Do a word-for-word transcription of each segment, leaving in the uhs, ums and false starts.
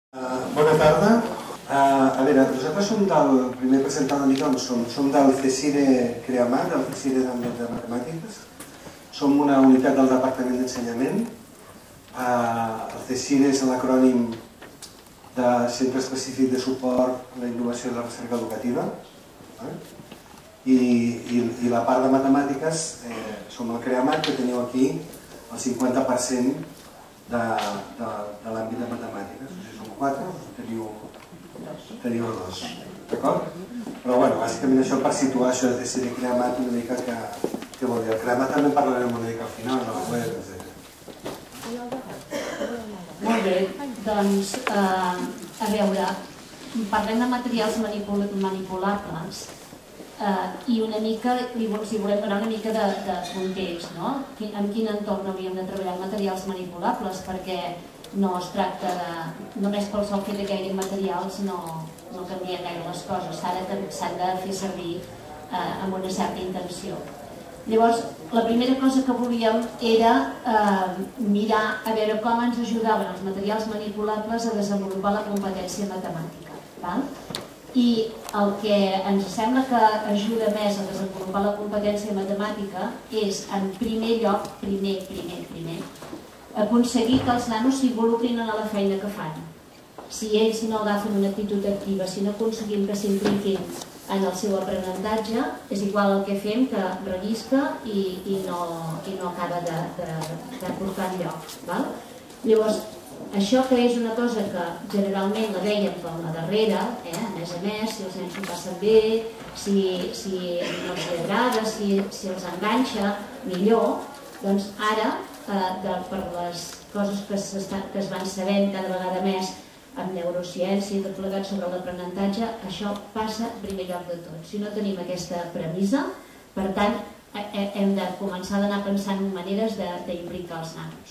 Uh, bona tarda. Uh, a veure, nosaltres som del, primer presentar una mica on som, som del CECIRE CREAMAT, del CECIRE d'Àmbit de Matemàtiques. Som una unitat del Departament d'Ensenyament. Uh, el CECIRE és l'acrònim de Centre Específic de Suport a la Innovació i la Recerca Educativa. Uh, i, i, I la part de matemàtiques, eh, som el CREAMAT, que teniu aquí el cinquanta per cent de, de, de l'àmbit de matemàtiques. O sigui, som quatre, teniu, teniu dos. D'acord? Però, bueno, bàsicament això per situar això de CECIRE CREAMAT una mica que, que vol dir. El CREAMAT també en parlarem una mica al final, de la web, etcètera. Molt bé, doncs, eh, a veure, parlem de materials manipul manipulables eh, i una mica, si volem donar una mica de, de context, no? En quin entorn hauríem de treballar materials manipulables, perquè no es tracta de... Només pel sol fet de gaire materials no, no canvien gaire les coses, s'han de fer servir eh, amb una certa intenció. Llavors, la primera cosa que volíem era eh, mirar a veure com ens ajudaven els materials manipulables a desenvolupar la competència matemàtica. Val? I el que ens sembla que ajuda més a desenvolupar la competència matemàtica és, en primer lloc, primer, primer, primer, aconseguir que els nanos s'involucrin en la feina que fan. Si ells no agafen una actitud activa, si no aconseguim que s'impliquin en el seu aprenentatge, és igual el que fem, que rellisca i, i, no, i no acaba de, de, de portar enlloc. Val? Llavors, això que és una cosa que generalment la veiem com la darrera, eh? a més a més, si els nens s'ho passen bé, si, si no els agrada, si, si els enganxa, millor, doncs ara, eh, de, per les coses que, que es van sabent cada vegada més amb neurociència i tot plegat sobre l'aprenentatge, això passa en primer lloc de tot. Si no tenim aquesta premissa, per tant, hem de començar a anar pensant en maneres d'implicar els nanos.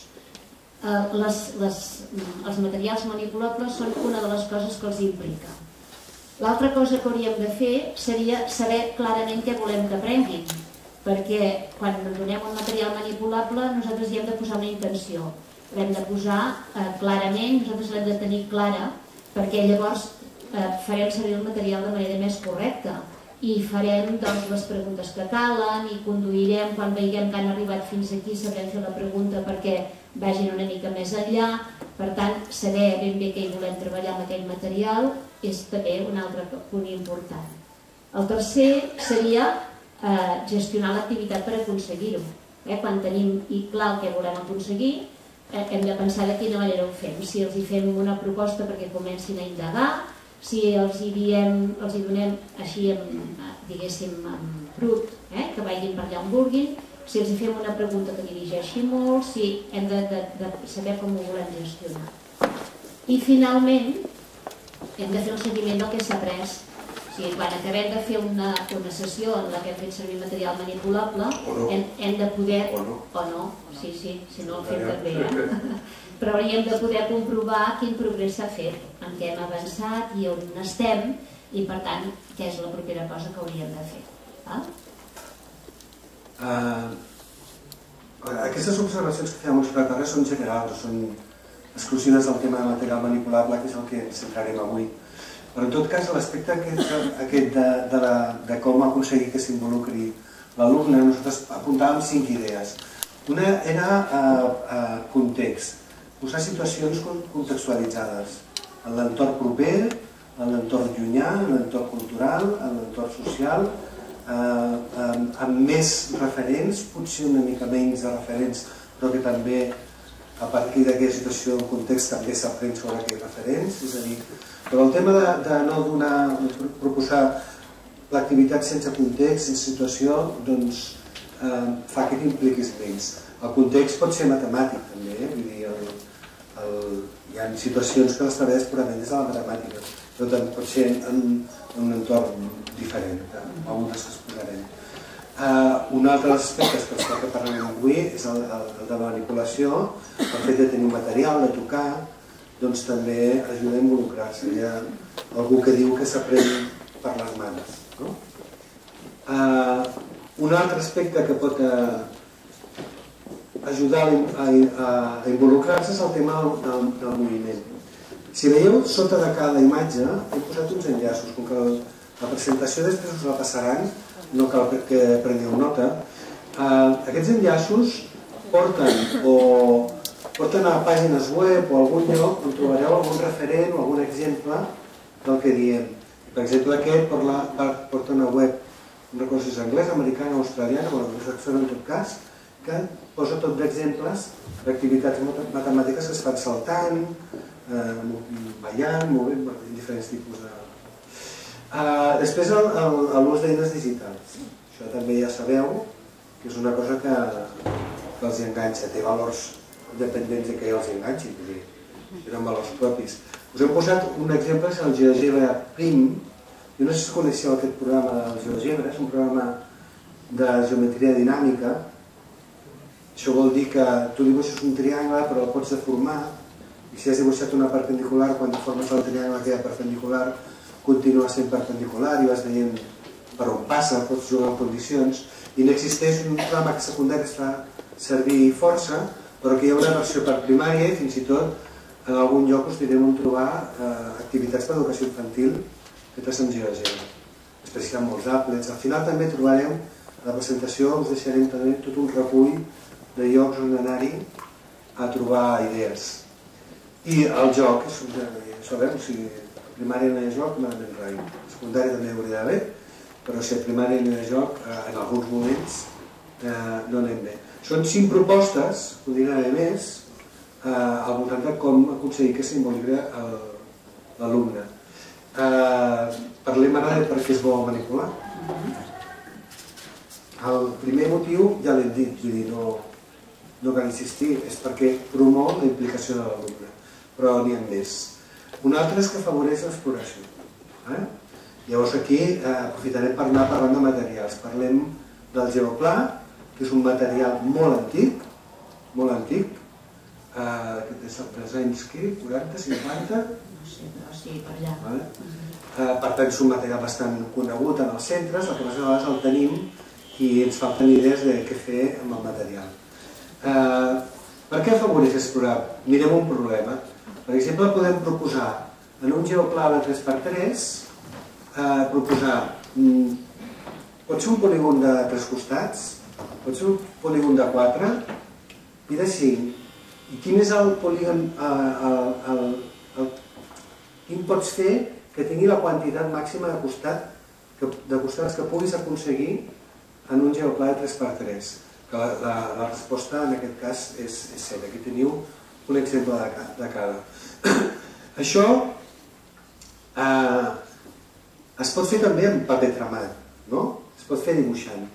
Les, les, els materials manipulables són una de les coses que els implica. L'altra cosa que hauríem de fer seria saber clarament què volem que aprenguin, perquè quan donem un material manipulable nosaltres hi hem de posar una intenció. L'hem de posar eh, clarament, nosaltres l'hem de tenir clara, perquè llavors eh, farem servir el material de manera més correcta i farem doncs, les preguntes que calen i conduirem, quan veiem que han arribat fins aquí, sabrem fer la pregunta perquè vagin una mica més enllà. Per tant, saber ben bé què hi volem treballar amb aquell material és també un altre punt important. El tercer seria eh, gestionar l'activitat per aconseguir-ho. Eh? Quan tenim i clar el que volem aconseguir, eh, hem de pensar de quina manera ho fem. Si els hi fem una proposta perquè comencin a indagar, si els hi diem, els hi donem així, diguéssim, brut, eh? que vagin per allà on vulguin, si els hi fem una pregunta que dirigeixi molt, si hem de, de, de saber com ho volem gestionar. I finalment, hem de fer el seguiment del que s'ha après. O sigui, quan acabem de fer una, una sessió en la que hem fet servir material manipulable, no. hem, hem de poder... O no. O no, sí, sí, si no el fem també, eh? Però hauríem de poder comprovar quin progrés s'ha fet, en què hem avançat i on estem, i per tant, què és la propera cosa que hauríem de fer. Val? Uh, aquestes observacions que fèiem sobre la Terra són generals, són exclusives del tema de material manipulable, que és el que ens centrarem avui. Però en tot cas, l'aspecte aquest, aquest de, de, la, de com aconseguir que s'involucri l'alumne, nosaltres apuntàvem cinc idees. Una era uh, uh, context, posar situacions contextualitzades en l'entorn proper, en l'entorn llunyà, en l'entorn cultural, en l'entorn social, eh, amb, amb més referents, potser una mica menys de referents, però que també a partir d'aquella situació del context també s'aprèn sobre aquells referents. És a dir, però el tema de, de no donar, de proposar l'activitat sense context, sense situació, doncs eh, fa que t'impliquis menys. El context pot ser matemàtic també, eh? Vull dir, el, el, hi ha situacions que les treballes purament des de la matemàtica, però també pot ser en, en un entorn diferent, que algunes exposarem. Uh, un altre dels aspectes que ens que parlarem avui és el, el, el de la manipulació. El fet de tenir un material, de tocar, doncs també ajuda a involucrar-se. Hi ha algú que diu que s'aprèn per les mans. No? Uh, un altre aspecte que pot uh, ajudar a, a, a involucrar-se és el tema del, del moviment. Si veieu, sota de cada imatge he posat uns enllaços, com que la presentació després us la passaran, no cal que prengueu nota. Aquests enllaços porten o porten a pàgines web o a algun lloc on trobareu algun referent o algun exemple del que diem. Per exemple, aquest porta una web, no recordo si és anglès, americana o australiana, o anglosaxona en tot cas, que posa tot d'exemples d'activitats matemàtiques que es fan saltant, ballant, movent, diferents tipus de... Després l'ús d'eines digitals. Això també ja sabeu que és una cosa que els enganxa, té valors dependents de que els enganxin, tenen valors propis. Us hem posat un exemple, és el GeoGebra Prim. Jo no sé si coneixeu aquest programa del GeoGebra, és un programa de geometria dinàmica. Això vol dir que tu dibuixes un triangle però el pots deformar, i si has dibuixat una perpendicular, quan deformes el triangle que hi ha perpendicular continua sent perpendicular i vas veient per on passa, pots jugar en condicions, i n'existeix un programa secundari que es fa servir força, però que hi ha una versió per primària i fins i tot en algun lloc us direm on trobar activitats per educació infantil fetes amb GeoGebra. Després hi ha molts applets. Al final també trobareu, a la presentació us deixarem també tot un recull de llocs on anar-hi a trobar idees. I el joc, sabem, o sigui, a primària no hi ha joc, malament rai. A secundària també hauria d'haver, però si a primària no hi ha joc, en alguns moments no anem bé. Són cinc propostes, ho diré més, al voltant de com aconseguir que s'involucri l'alumne. Parlem ara de per què és bo manipular. El primer motiu ja l'hem dit, vull dir, no cal insistir, és perquè promou la implicació de l'alumne, però n'hi ha més. Un altre és que afavoreix l'exploració. Llavors aquí aprofitarem per anar parlant de materials. Parlem del geoplà, que és un material molt antic, molt antic, que té els anys quaranta, cinquanta. No sé, però sí, per allà. Per tant, és un material bastant conegut en els centres, el que a vegades el tenim i ens falten idees de què fer amb el material. Per què afavoreix explorar? Mirem un problema. Per exemple, podem proposar en un geoplà de tres per tres, proposar, pot ser un polígon de tres costats, pot ser un polígon de quatre i de cinc. I quin és el polígon, quin pots fer que tingui la quantitat màxima de costats que puguis aconseguir en un geoplà de tres per tres? La resposta en aquest cas és set. Aquí teniu un exemple de cada. Això es pot fer també amb paper tramat, no? Es pot fer dibuixant.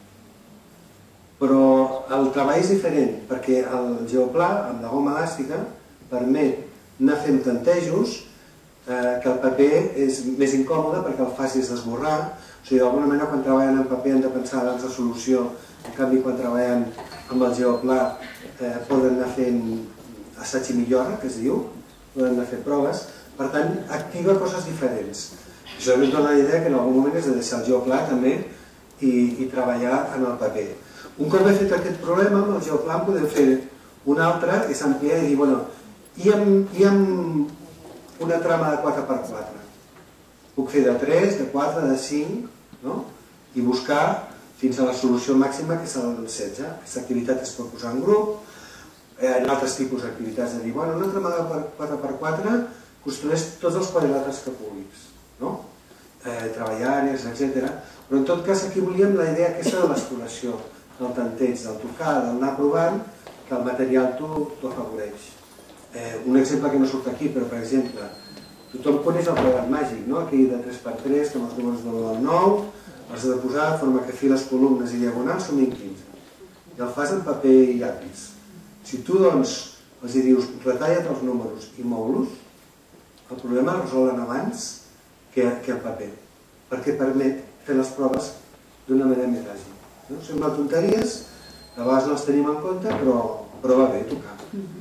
Però el treball és diferent, perquè el geoplà, amb la goma elàstica, permet anar fent tantejos, que el paper és més incòmode perquè el facis desborrar. O sigui, d'alguna manera, quan treballen en paper han de pensar abans de solució, en canvi, quan treballen amb el geoplà poden anar fent assaig i millora, que es diu, poden anar fent proves, per tant, activa coses diferents. Això ens dona la idea que en algun moment és de deixar el geoplà també i treballar en el paper. Un cop he fet aquest problema, amb el geoplà en podem fer un altre, és ampliar i dir, bueno, i amb una trama de quatre per quatre? Puc fer de tres, de quatre, de cinc, no? I buscar fins a la solució màxima, que és el setze. Aquesta activitat es pot posar en grup, en altres tipus d'activitats, de dir, bueno, una trama de quatre per quatre construeix tots els quadrilàters que puguis, no? Treballar àrees, etcètera. Però en tot cas aquí volíem la idea aquesta de l'exploració, del tanteig, del tocar, del anar provant, que el material t'ho afavoreix. Un exemple que no surt aquí, però per exemple, tothom coneix el quadrat màgic, no? Aquell de tres per tres, que amb els números de l'u al nou, els he de posar de forma que files, columnes i diagonals sumin quinze. I el fas en paper i llapis. Si tu, doncs, els dius, retalla't els números i mou-los, el problema el resolen abans que el paper, perquè permet fer les proves d'una manera més àgil. Sembla tonteries, a vegades no les tenim en compte, però va bé tocar.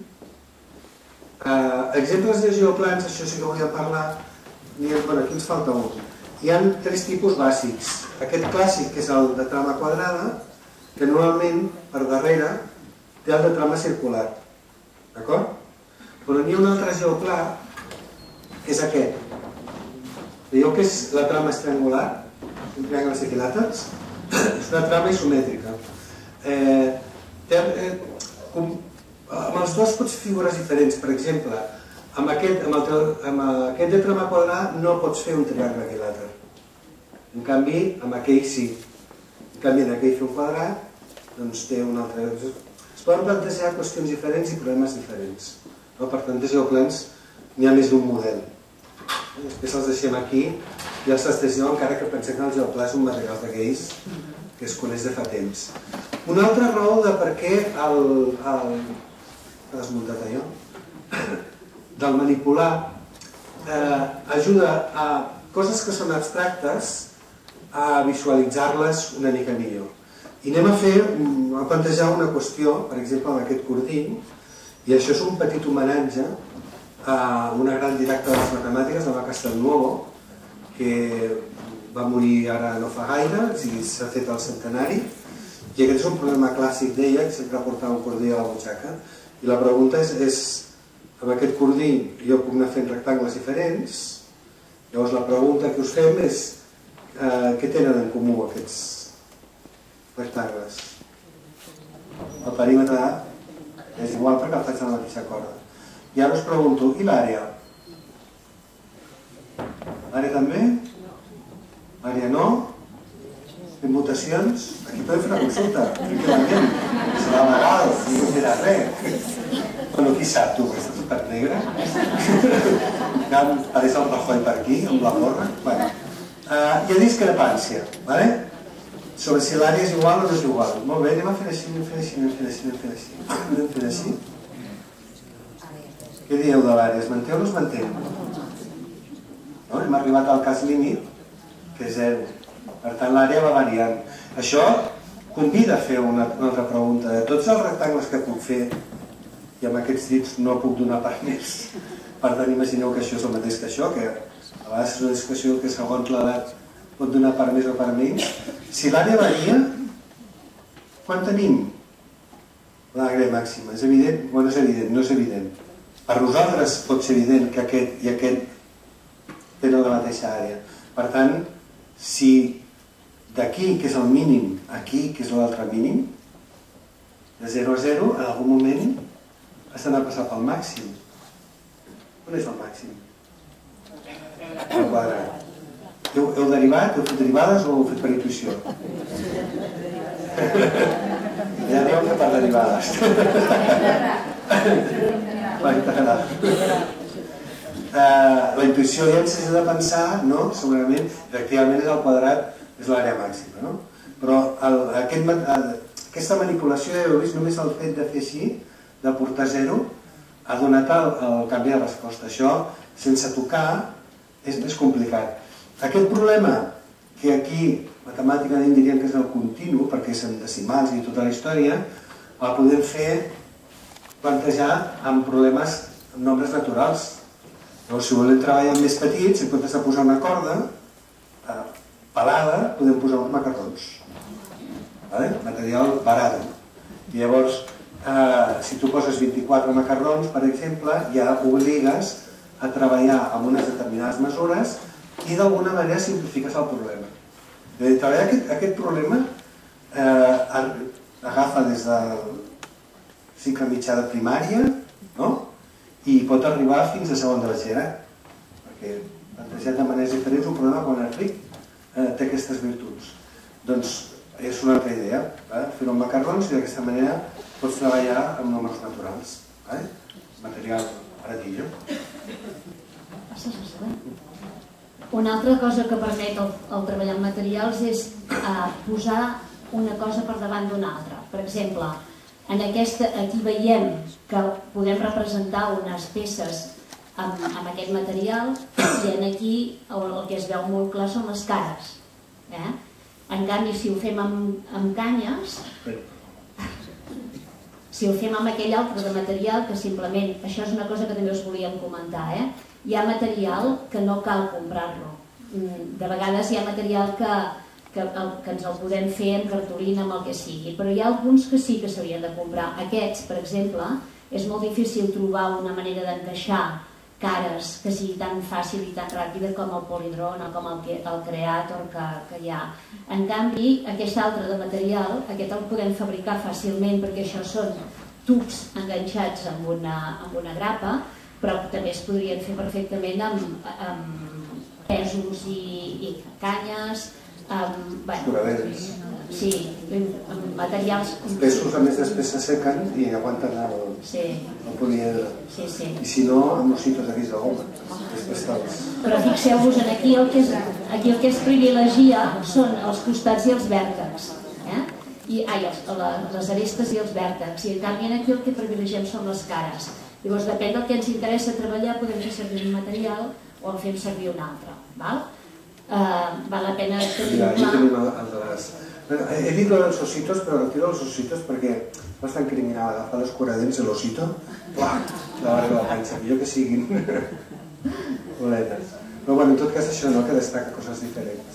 Exemples de geoplans, això sí que volíem parlar, aquí ens falta un. Hi ha tres tipus bàsics. Aquest clàssic, que és el de trama quadrada, que normalment, per darrere, té el de trama circular. D'acord? Però n'hi ha un altre geoplà que és aquest. Veieu que és la trama és triangular, un triangle equilàters? És una trama isomètrica. Eh, té, eh, com, amb els dos pots fer figures diferents. Per exemple, amb aquest, amb el, amb aquest de trama quadrada no pots fer un triangle equilàter. En canvi, amb aquell sí. En canvi, en aquell fer un quadrat, doncs té un altre... Es poden plantejar qüestions diferents i problemes diferents. No? Per tant, des geoplans n'hi ha més d'un model. Després els deixem aquí i els testegeu, encara que pensem que el geoplà és un material d'aquells que es coneix de fa temps. Una altra raó de per què el... el he desmuntat allò? Del manipular eh, ajuda a coses que són abstractes a visualitzar-les una mica millor. I anem a fer, a plantejar una qüestió, per exemple, amb aquest cordell, i això és un petit homenatge a una gran didacta de les matemàtiques, la Castelnuovo, que va morir ara no fa gaire, s'ha fet el centenari, i aquest és un problema clàssic d'ella, que sempre portava un cordell a la butxaca, i la pregunta és, és amb aquest cordell jo puc anar fent rectangles diferents, llavors la pregunta que us fem és eh, què tenen en comú aquests rectangles? El perímetre és igual perquè el faig a la mateixa corda. I ara us pregunto, i l'àrea? L'àrea també? L'àrea no? Fem votacions? Aquí podem fer una consulta, tranquil·lament. Serà legal, no dirà res. Bueno, qui sap, tu, que estàs per negre? Ja em pareix el Rajoy per aquí, amb la gorra. Bueno, uh, hi ha discrepància, vale? Sobre si l'àrea és igual o no és igual. Molt bé, anem a fer així, anem a fer així, anem a fer així, anem a fer així. Anem a fer així. Què dieu de l'àrea? Es manté o no es manté? No? Hem arribat al cas límit, que és zero. Per tant, l'àrea va variant. Això convida a fer una, una altra pregunta. De tots els rectangles que puc fer, i amb aquests dits no puc donar per més. Per tant, imagineu que això és el mateix que això, que a vegades és una discussió que segons l'edat pot donar per més o per menys. Si l'àrea varia, quan tenim l'àrea màxima? És evident? Bueno, és evident, no és evident. Per nosaltres pot ser evident que aquest i aquest tenen la mateixa àrea. Per tant, si d'aquí, que és el mínim, aquí, que és l'altre mínim, de zero a zero, en algun moment has d'anar a passar pel màxim. On és el màxim? El quadrat. Heu, heu derivat? Heu fet derivades o heu fet per intuïció? Ja no heu fet per derivades. La intuïció ja ens ha de pensar, no? Segurament, efectivament és el quadrat, és l'àrea màxima, no? Però el, aquest, el, aquesta manipulació, ja heu vist, només el fet de fer així, de portar zero, ha donat el, el canvi de resposta. Això, sense tocar, és més complicat. Aquest problema, que aquí matemàticament diríem que és el continu, perquè és en decimals i tota la història, el podem fer plantejar amb problemes, amb nombres naturals. Llavors, si volem treballar amb més petits, en comptes de posar una corda eh, pelada, podem posar uns macarrons. Vale? Material barat. I llavors, eh, si tu poses vint-i-quatre macarrons, per exemple, ja obligues a treballar amb unes determinades mesures i d'alguna manera simplifiques el problema. De treballar aquest, aquest problema eh, agafa des del cicle mitjà de primària, no? I pot arribar fins a segon de batxillerat, perquè plantejat de maneres diferents un problema quan el ric eh, té aquestes virtuts. Doncs és una altra idea, eh? Fer-ho amb macarrons i d'aquesta manera pots treballar amb números naturals, eh? Material baratillo. Una altra cosa que permet el, el treballar amb materials és eh, posar una cosa per davant d'una altra. Per exemple, en aquesta, aquí veiem que podem representar unes peces amb, amb aquest material i en aquí el, el que es veu molt clar són les cares. Eh? En canvi, si ho fem amb, amb canyes, si ho fem amb aquell altre de material, que simplement, això és una cosa que també us volíem comentar, eh? Hi ha material que no cal comprar-lo. De vegades hi ha material que, que, el, que ens el podem fer en cartolina, amb el que sigui, però hi ha alguns que sí que s'haurien de comprar. Aquests, per exemple, és molt difícil trobar una manera d'encaixar cares que sigui tan fàcil i tan ràpida com el Polydrone o com el, el Creator que, que hi ha. En canvi, aquest altre de material, aquest el podem fabricar fàcilment perquè això són tubs enganxats amb una, amb una grapa, però també es podrien fer perfectament amb, amb pèsols i, i canyes, amb, bueno, sí, amb materials... Els pèsols a més després s'assequen i aguanten el, sí. el poliedre. Sí, sí. I si no, amb ositos de guix de goma. Però fixeu-vos, aquí el que es, aquí el que es privilegia són els costats i els vèrtexs. Eh? I, ai, els, les arestes i els vèrtexs. I en canvi aquí el que privilegiem són les cares. Llavors, depèn del que ens interessa treballar, podem fer servir un material o en fem servir un altre. Val? Uh, val la pena tenir clar. Mira, tenim el, el de les... He dit els ositos, però retiro els ositos perquè és bastant criminal agafar les curadents de l'osito, clavar la panxa, millor que siguin boletes. Però bueno, en tot cas això no, que destaca coses diferents.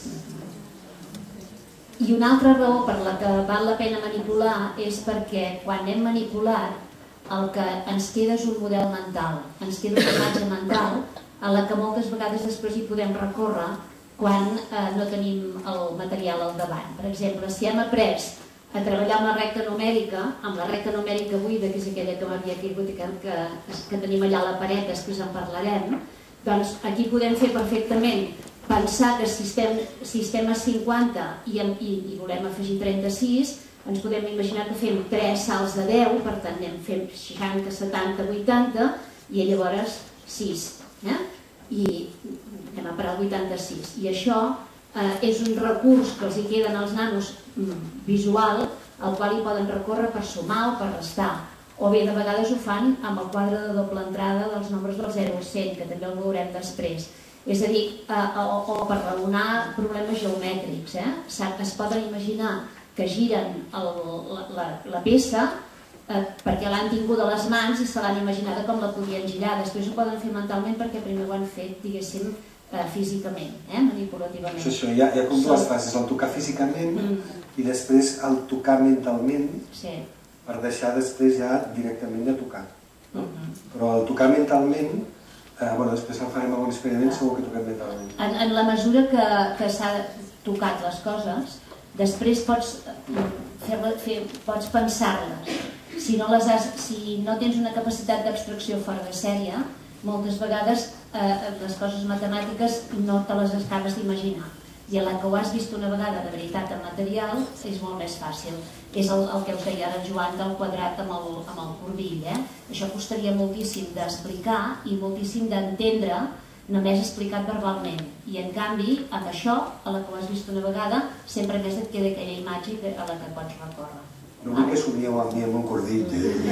I una altra raó per la que val la pena manipular és perquè quan hem manipulat el que ens queda és un model mental, ens queda una imatge mental a la que moltes vegades després hi podem recórrer quan eh, no tenim el material al davant. Per exemple, si hem après a treballar amb la recta numèrica, amb la recta numèrica buida, que és aquella que m'havia caigut i que, que, que tenim allà a la paret, després en parlarem, doncs aquí podem fer perfectament pensar que si estem, si estem a cinquanta i, i, i volem afegir trenta-sis, ens podem imaginar que fem tres salts de deu, per tant anem fent seixanta, setanta, vuitanta i llavors sis. Eh? I anem a parar el vuitanta-sis. I això eh, és un recurs que els hi queden als nanos mm, visual, al qual hi poden recórrer per sumar o per restar. O bé de vegades ho fan amb el quadre de doble entrada dels nombres del zero al cent, que també el veurem després. És a dir, eh, o, o per raonar problemes geomètrics. Eh? Es poden imaginar que giren el, la, la, la peça eh, perquè l'han tingut a les mans i se l'han imaginada com la podien girar. Després ho poden fer mentalment perquè primer ho han fet, diguéssim, eh, físicament, eh, manipulativament. Això, això, hi ha, hi ha com dues fases, el tocar físicament mm. i després el tocar mentalment, sí. Per deixar després ja directament de tocar. No? Mm-hmm. Però el tocar mentalment, eh, bueno, després el farem algun experiment, ah. segur que toquem mentalment. En, en la mesura que, que s'ha tocat les coses, després pots, fer, fer, pots pensar-les. Si no, les has, si no tens una capacitat d'abstracció fora de sèrie, moltes vegades eh, les coses matemàtiques no te les acabes d'imaginar. I a la que ho has vist una vegada de veritat en material és molt més fàcil. És el, el que us deia ara Joan del quadrat amb el, amb el cordill. Eh? Això costaria moltíssim d'explicar i moltíssim d'entendre només explicat verbalment. I en canvi, amb això, a la que ho has vist una vegada, sempre més et queda aquella imatge a la que pots recórrer. No vull que somieu amb mi amb un cordill.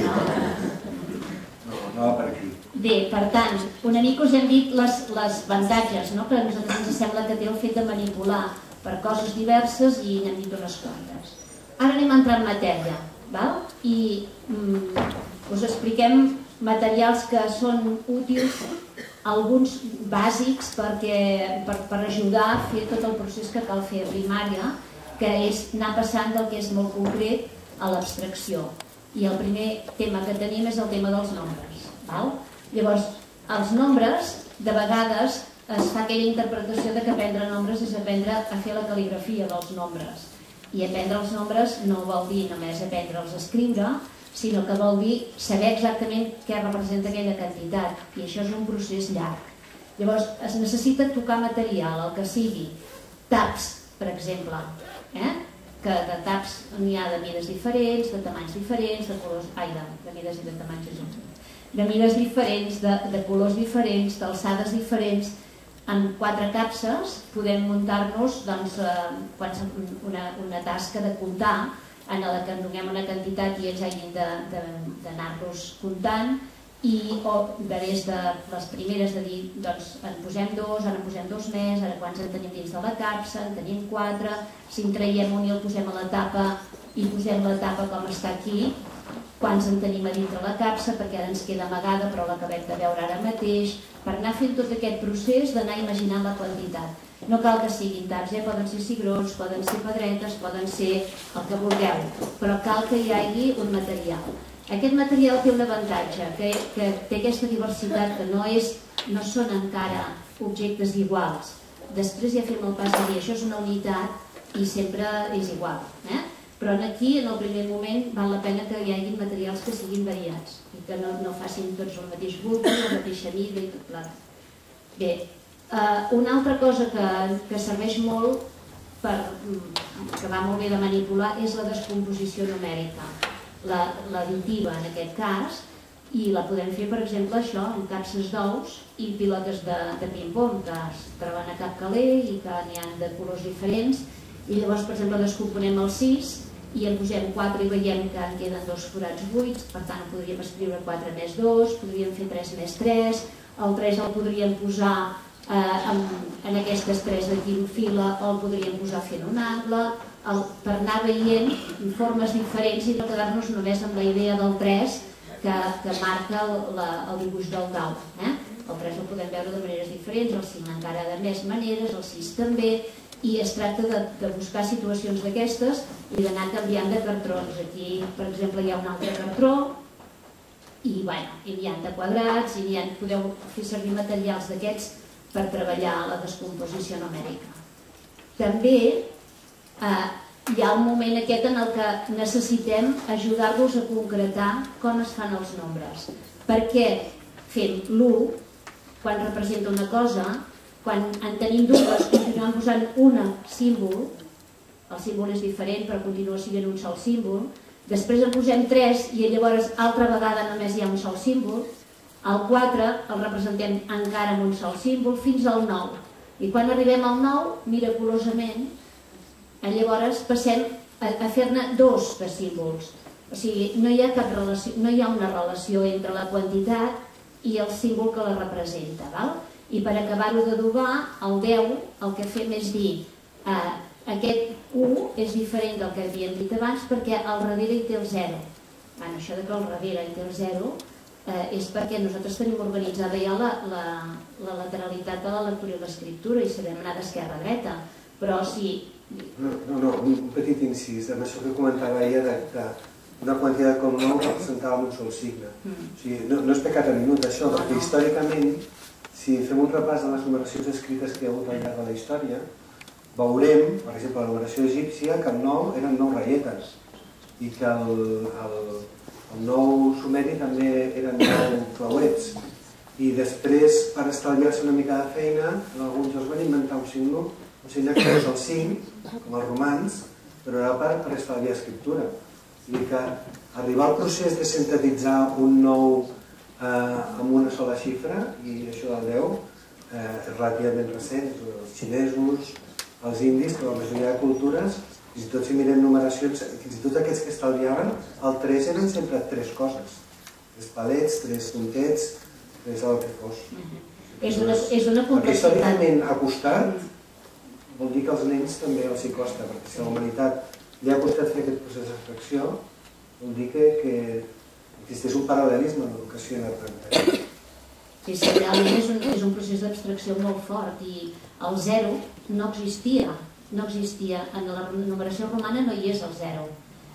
No, no va per aquí. Bé, per tant, una mica us hem dit les, les avantatges, no? Que a nosaltres ens sembla que té el fet de manipular per coses diverses i n'hem dit unes quantes. Ara anem a entrar en matèria, val? I mm, us expliquem materials que són útils, alguns bàsics perquè, per, per ajudar a fer tot el procés que cal fer a primària, que és anar passant del que és molt concret a l'abstracció. I el primer tema que tenim és el tema dels nombres. Val? Llavors, els nombres, de vegades, es fa aquella interpretació de que aprendre nombres és aprendre a fer la cal·ligrafia dels nombres. I aprendre els nombres no vol dir només aprendre'ls a escriure, sinó que vol dir saber exactament què representa aquella quantitat. I això és un procés llarg. Llavors, es necessita tocar material, el que sigui. Taps, per exemple. Eh? Que de taps n'hi ha de mides diferents, de tamanys diferents, de colors... Ai, de, de mides i de tamanys és de mides diferents, de, de colors diferents, d'alçades diferents. En quatre capses podem muntar-nos doncs, eh, una, una tasca de comptar en la que en donem una quantitat i ells hagin d'anar-nos comptant i o des de les primeres de dir doncs en posem dos, ara en posem dos més, ara quants en tenim dins de la capsa, en tenim quatre, si en traiem un i el posem a la tapa i posem la tapa com està aquí, quants en tenim a dintre la capsa, perquè ara ens queda amagada però l'acabem de veure ara mateix, per anar fent tot aquest procés d'anar imaginant la quantitat. No cal que siguin taps, eh? Poden ser cigrons, poden ser pedretes, poden ser el que vulgueu, però cal que hi hagi un material. Aquest material té un avantatge, que, que té aquesta diversitat, que no és no són encara objectes iguals. Després ja fem el pas de dir això és una unitat i sempre és igual. Però aquí, en el primer moment, val la pena que hi hagi materials que siguin variats i que no facin tots el mateix bulto, la mateixa mida i tot plegat. Bé, una altra cosa que serveix molt, que va molt bé de manipular, és la descomposició numèrica, l'additiva en aquest cas, i la podem fer, per exemple, això, amb capses d'ous i pilotes de ping-pong que es troben a cap caler i que n'hi ha de colors diferents, i llavors, per exemple, descomponem el sis i en posem quatre i veiem que en queden dos forats buits, per tant podríem escriure quatre més dos, podríem fer tres més tres, el tres el podríem posar en aquestes tres d'aquí en fila, el podríem posar fent un angle, per anar veient formes diferents i no quedar-nos només amb la idea del tres que marca el dibuix del dau. El tres el podem veure de maneres diferents, el cinc encara de més maneres, el sis també, i es tracta de buscar situacions d'aquestes i d'anar canviant de cartrons. Aquí, per exemple, hi ha un altre cartró i n'hi ha de quadrats i podeu fer servir materials d'aquests per treballar la descomposició numèrica. També hi ha un moment aquest en el que necessitem ajudar-los a concretar com es fan els nombres. Perquè fem l'u, quan representa una cosa, quan en tenim dues, continuem posant un símbol, el símbol és diferent però continua sent un sol símbol, després en posem tres i llavors altra vegada només hi ha un sol símbol, el quatre el representem encara amb un sol símbol fins al nou. I quan arribem al nou, miraculosament, llavors passem a fer-ne dos de símbols. O sigui, no hi ha cap relació, no hi ha una relació entre la quantitat i el símbol que la representa. I per acabar-ho d'adobar, el deu el que fem és dir aquest u és diferent del que havíem dit abans perquè al darrere hi té el zero. Això que al darrere hi té el zero és perquè nosaltres tenim organitzada ja la lateralitat de la lectura i l'escriptura i sabem anar d'esquerra a dreta, però si... No, no, un petit incís amb això que comentava ella d'una quantitat com nou representava un sol signe. No és pecat a minut això, perquè històricament, si fem un repàs de les numeracions escrites que hi ha hagut al llarg de la història, veurem, per exemple, la numeració egípcia, que el nou eren nou ratlletes i que el nou sumeri també eren nou clauets. I després, per estalviar-se una mica de feina, alguns els van inventar un signe, un signe que és el cinc, com els romans, però era per estalviar escriptura. I que arribar al procés de sintetitzar un nou amb una sola xifra, i això del deu és relativament recent, els xinesos, els indis, que la majoria de cultures, fins i tot si mirem numeracions, fins i tot aquests que estalviaven, el tres eren sempre tres coses. Tres palets, tres puntets, tres el que fos. És una complexitat. Perquè històricament ha costat, vol dir que als nens també els hi costa, perquè si a la humanitat li ha costat fer aquest procés d'abstracció, vol dir que existeix un paral·lelisme en l'educació i en l'aprenentatge. Sí, realment és un procés d'abstracció molt fort i el zero no existia, no existia. En la numeració romana no hi és el zero.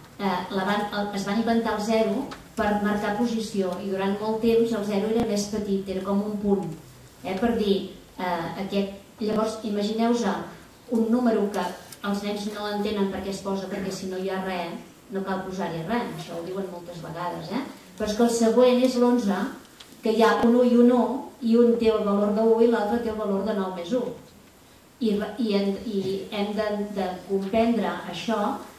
Es van inventar el zero per marcar posició i durant molt temps el zero era més petit, era com un punt. Per dir, llavors imagineu-vos un número que els nens no l'entenen perquè es posa, perquè si no hi ha res, no cal posar-hi res, això ho diuen moltes vegades, però és que el següent és l'onze, que hi ha un u i un u, i un té el valor de u i l'altre té el valor de nou més u. I hem de comprendre això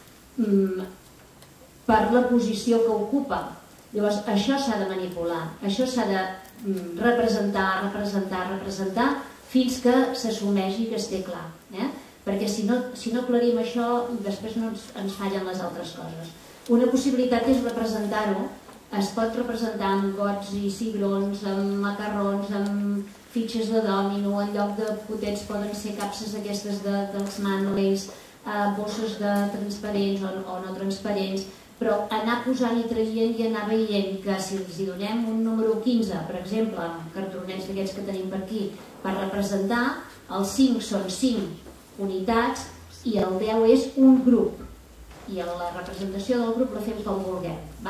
per la posició que ocupa. Llavors, això s'ha de manipular, això s'ha de representar, representar, representar, fins que s'assumeixi que es té clar. Perquè si no aclarim això, després no ens fallen les altres coses. Una possibilitat és representar-ho, es pot representar amb gots i cigrons, amb macarrons, amb fitxes de dòmino, en lloc de potets poden ser capses aquestes dels mànoles, bosses de transparents o no transparents, però anar posant i traient i anar veient que si els donem un número quinze, per exemple, cartronets d'aquests que tenim per aquí, per representar, els cinc són cinc unitats i el deu és un grup. I la representació del grup la fem com vulguem.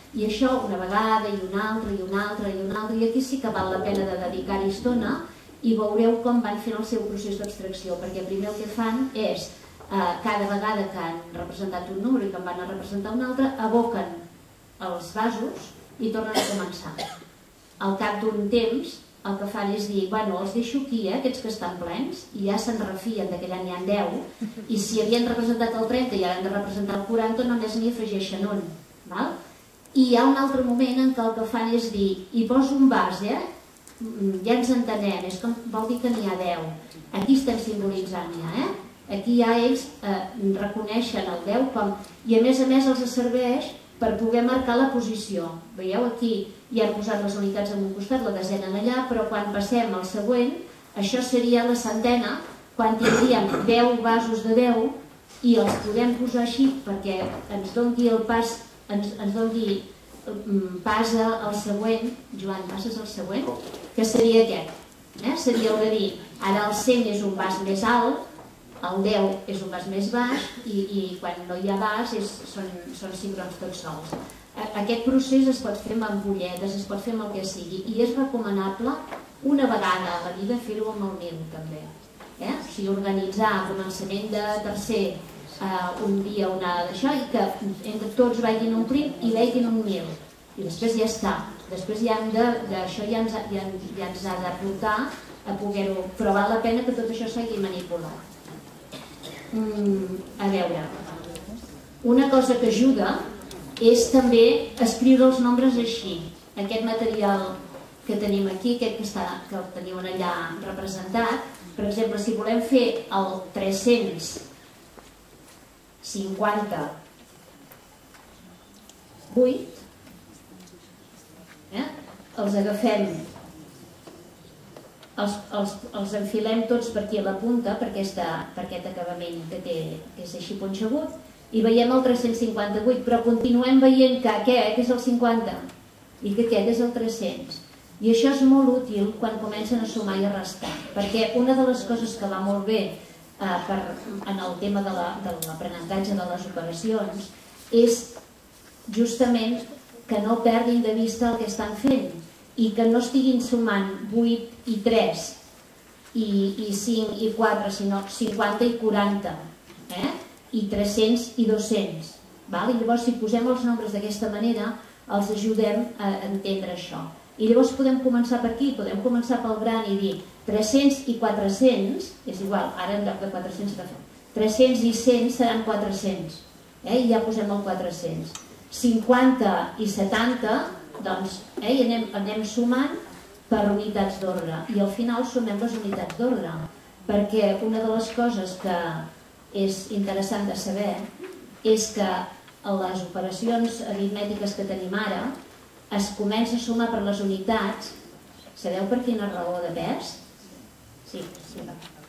I això una vegada i una altra i una altra i una altra, i aquí sí que val la pena de dedicar-hi estona i veureu com van fent el seu procés d'abstracció, perquè primer el que fan és, eh, cada vegada que han representat un número i que en van a representar un altre, aboquen els vasos i tornen a començar. Al cap d'un temps el que fan és dir, bueno, els deixo aquí, eh, aquests que estan plens, i ja se'n refien que allà n'hi ha deu, i si havien representat el trenta i ara han de representar el quaranta, només n'hi afegeixen un. Val? I hi ha un altre moment en què el que fan és dir, hi poso un vas, eh? Ja ens entenem, és com, vol dir que n'hi ha deu. Aquí estem simbolitzant ja, eh? Aquí ja ells eh, reconeixen el deu com, i a més a més els serveix per poder marcar la posició. Veieu, aquí ja hem posat les unitats en un costat, la desena allà, però quan passem al següent, això seria la centena, quan tindríem deu vasos de deu, i els podem posar així perquè ens doni el pas, ens, ens doni passa al següent. Joan, passes al següent? Que seria aquest. Eh? Seria el de dir, ara el cent és un vas més alt, el deu és un vas més baix, i, i quan no hi ha vas és, són, són cigrons tots sols. Aquest procés es pot fer amb ampolletes, es pot fer amb el que sigui, i és recomanable una vegada a la vida fer-ho amb el mil també. Eh? O sigui, organitzar a començament de tercer eh, un dia una d'això i que entre tots vagin omplint i vegin un mil. I després ja està. Després ja hem de, això ja ens, ja, ja ens ha de portar a poder-ho, però val la pena que tot això s'hagi manipulat. Mm, a veure, una cosa que ajuda és també escriure els nombres així. Aquest material que tenim aquí, aquest que, està, que el teniu allà representat, per exemple, si volem fer el tres-cents cinquanta-vuit, eh? els agafem, els, els, els enfilem tots per aquí a la punta, per, aquesta, per aquest acabament que, té, que és així punxegut, i veiem el tres-cents cinquanta-vuit, però continuem veient que aquest és el cinquanta i que aquest és el tres-cents. I això és molt útil quan comencen a sumar i a restar, perquè una de les coses que va molt bé eh, per, en el tema de l'aprenentatge de les operacions és justament que no perdin de vista el que estan fent i que no estiguin sumant vuit i tres i, i cinc i quatre, sinó cinquanta i quaranta, eh? I tres-cents i dos-cents. Val? I llavors, si posem els nombres d'aquesta manera, els ajudem a entendre això. I llavors podem començar per aquí, podem començar pel gran i dir tres-cents i quatre-cents, és igual, ara en lloc de quatre-cents, tres-cents i cent seran quatre-cents, eh? I ja posem el quatre-cents. cinquanta i setanta, doncs, eh? I anem, anem sumant per unitats d'ordre, i al final sumem les unitats d'ordre, perquè una de les coses que és interessant de saber és que a les operacions aritmètiques que tenim ara es comença a sumar per les unitats. Sabeu per quina raó de pes? Sí, sí.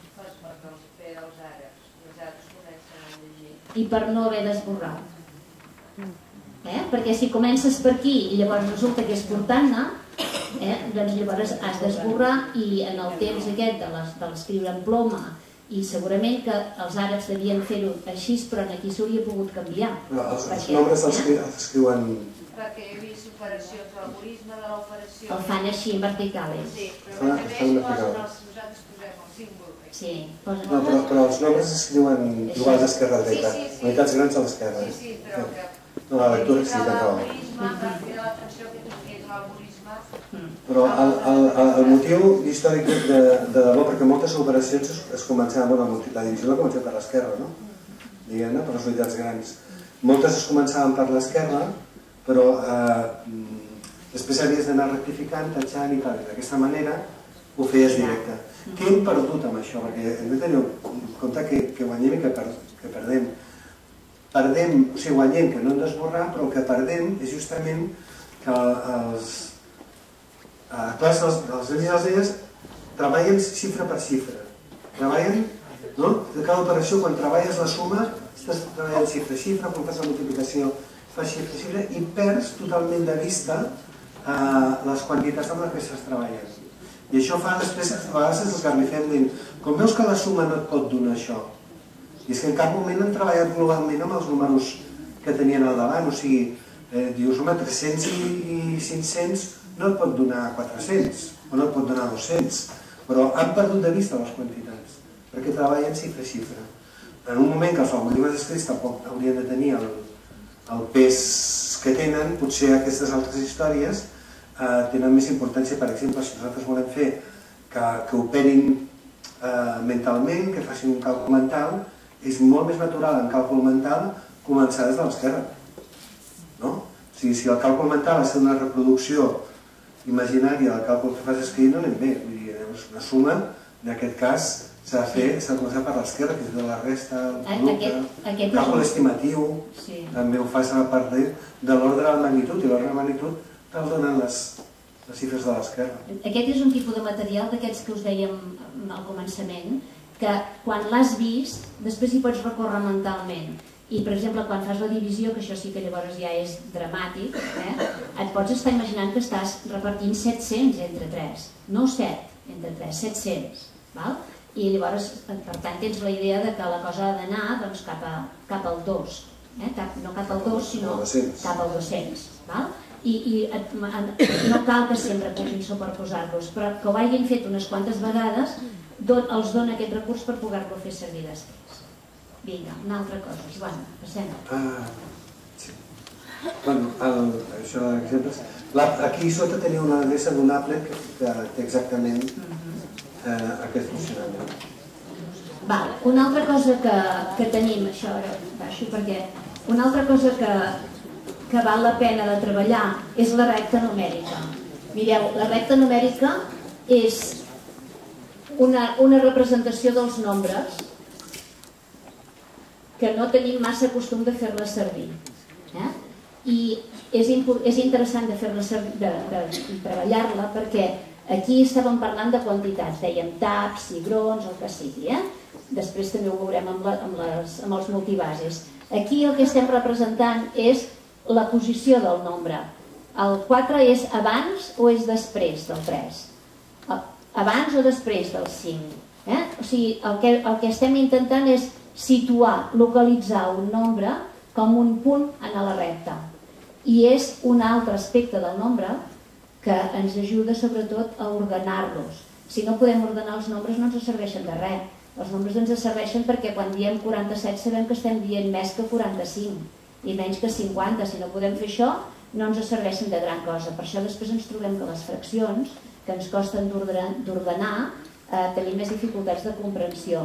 I per no haver d'esborrar. Eh? Perquè si comences per aquí i llavors resulta que és portant-ne, eh? doncs llavors has d'esborrar, i en el temps aquest de l'escriure en ploma, i segurament que els àrabs devien fer-ho així, però aquí s'hauria pogut canviar. Però els, els nombres els escriuen... Perquè he vist operacions, l'algoritme de l'operació... El fan així, en verticales. Sí, però a més a més posen els, nosaltres posem el símbol. Sí, posen... No, però, però els nombres escriuen igual d'esquerra a dreta, sí, sí, sí. unitats grans a l'esquerra. Sí, sí, però que... No, la lectura sí que troba. L'algoritme, per fer l'atenció que és l'algoritme... Però el, el, el motiu històric de, de, de debò, perquè moltes operacions es, es començaven, bueno, la divisió la començava per l'esquerra, no? Diguem-ne, per les unitats grans. Moltes es començaven per l'esquerra, però eh, després havies d'anar rectificant, tatxant i tal. D'aquesta manera ho feies directe. Què hem perdut amb això? Perquè hem de tenir en compte que, que guanyem i que, per, que perdem. Perdem, o sigui, guanyem que no hem d'esborrar, però el que perdem és justament que els... Uh, clar, els, els nens i les nens treballen xifra per xifra. Treballen, no? De cada operació, quan treballes la suma, estàs treballant xifra a xifra, quan fas la multiplicació, fas xifra a xifra, i perds totalment de vista uh, les quantitats amb les que estàs treballant. I això fa, després, a vegades ens esgarrifem dient, com veus que la suma no et pot donar això? I és que en cap moment han treballat globalment amb els números que tenien al davant, o sigui, Dius, home, tres-cents i cinc-cents no et pot donar quatre-cents o no et pot donar dos-cents, però han perdut de vista les quantitats perquè treballen xifra a xifra. En un moment que els algoritmes escrits tampoc haurien de tenir el pes que tenen, potser aquestes altres històries tenen més importància. Per exemple, si nosaltres volem fer que operin mentalment, que facin un càlcul mental, és molt més natural en càlcul mental començar des de l'esquerra. Si el càlcul mental ha de ser una reproducció imaginària del càlcul que fas escrit, no anem bé. La suma, en aquest cas, s'ha de fer, s'ha de començar per l'esquerra, que és de la resta, el producte, el càlcul estimatiu, també ho fas a part de l'ordre de la magnitud, i l'ordre de la magnitud te'l donen les xifres de l'esquerra. Aquest és un tipus de material d'aquests que us dèiem al començament, que quan l'has vist, després hi pots recórrer mentalment. I, per exemple, quan fas la divisió, que això sí que llavors ja és dramàtic, et pots estar imaginant que estàs repartint set-cents entre tres, no set entre tres, set-cents. I llavors, per tant, tens la idea que la cosa ha d'anar cap al dos. No cap al dos, sinó cap al dos-cents. I no cal que sempre puguin superposar-los, però que ho hagin fet unes quantes vegades els dona aquest recurs per poder-lo fer servir després. Vinga, una altra cosa. Joan, passem. Bueno, això d'exemples. Aquí sota tenia una adreça d'un applet que té exactament aquest funcionament. Una altra cosa que tenim, això ara baixo perquè, una altra cosa que val la pena de treballar és la recta numèrica. Mireu, la recta numèrica és una representació dels nombres que no tenim massa costum de fer-la servir. I és interessant de treballar-la perquè aquí estàvem parlant de quantitats, dèiem taps, cigrons, el que sigui. Després també ho veurem amb els multibases. Aquí el que estem representant és la posició del nombre. El quatre és abans o és després del tres? Abans o després del cinc? O sigui, el que estem intentant és situar, localitzar un nombre com un punt en la recta. I és un altre aspecte del nombre que ens ajuda sobretot a ordenar-los. Si no podem ordenar els nombres no ens serveixen de res. Els nombres ens serveixen perquè quan diem quaranta-set sabem que estem dient més que quaranta-cinc i menys que cinquanta. Si no podem fer això no ens serveixen de gran cosa. Per això després ens trobem que les fraccions, que ens costen d'ordenar, tenim més dificultats de comprensió.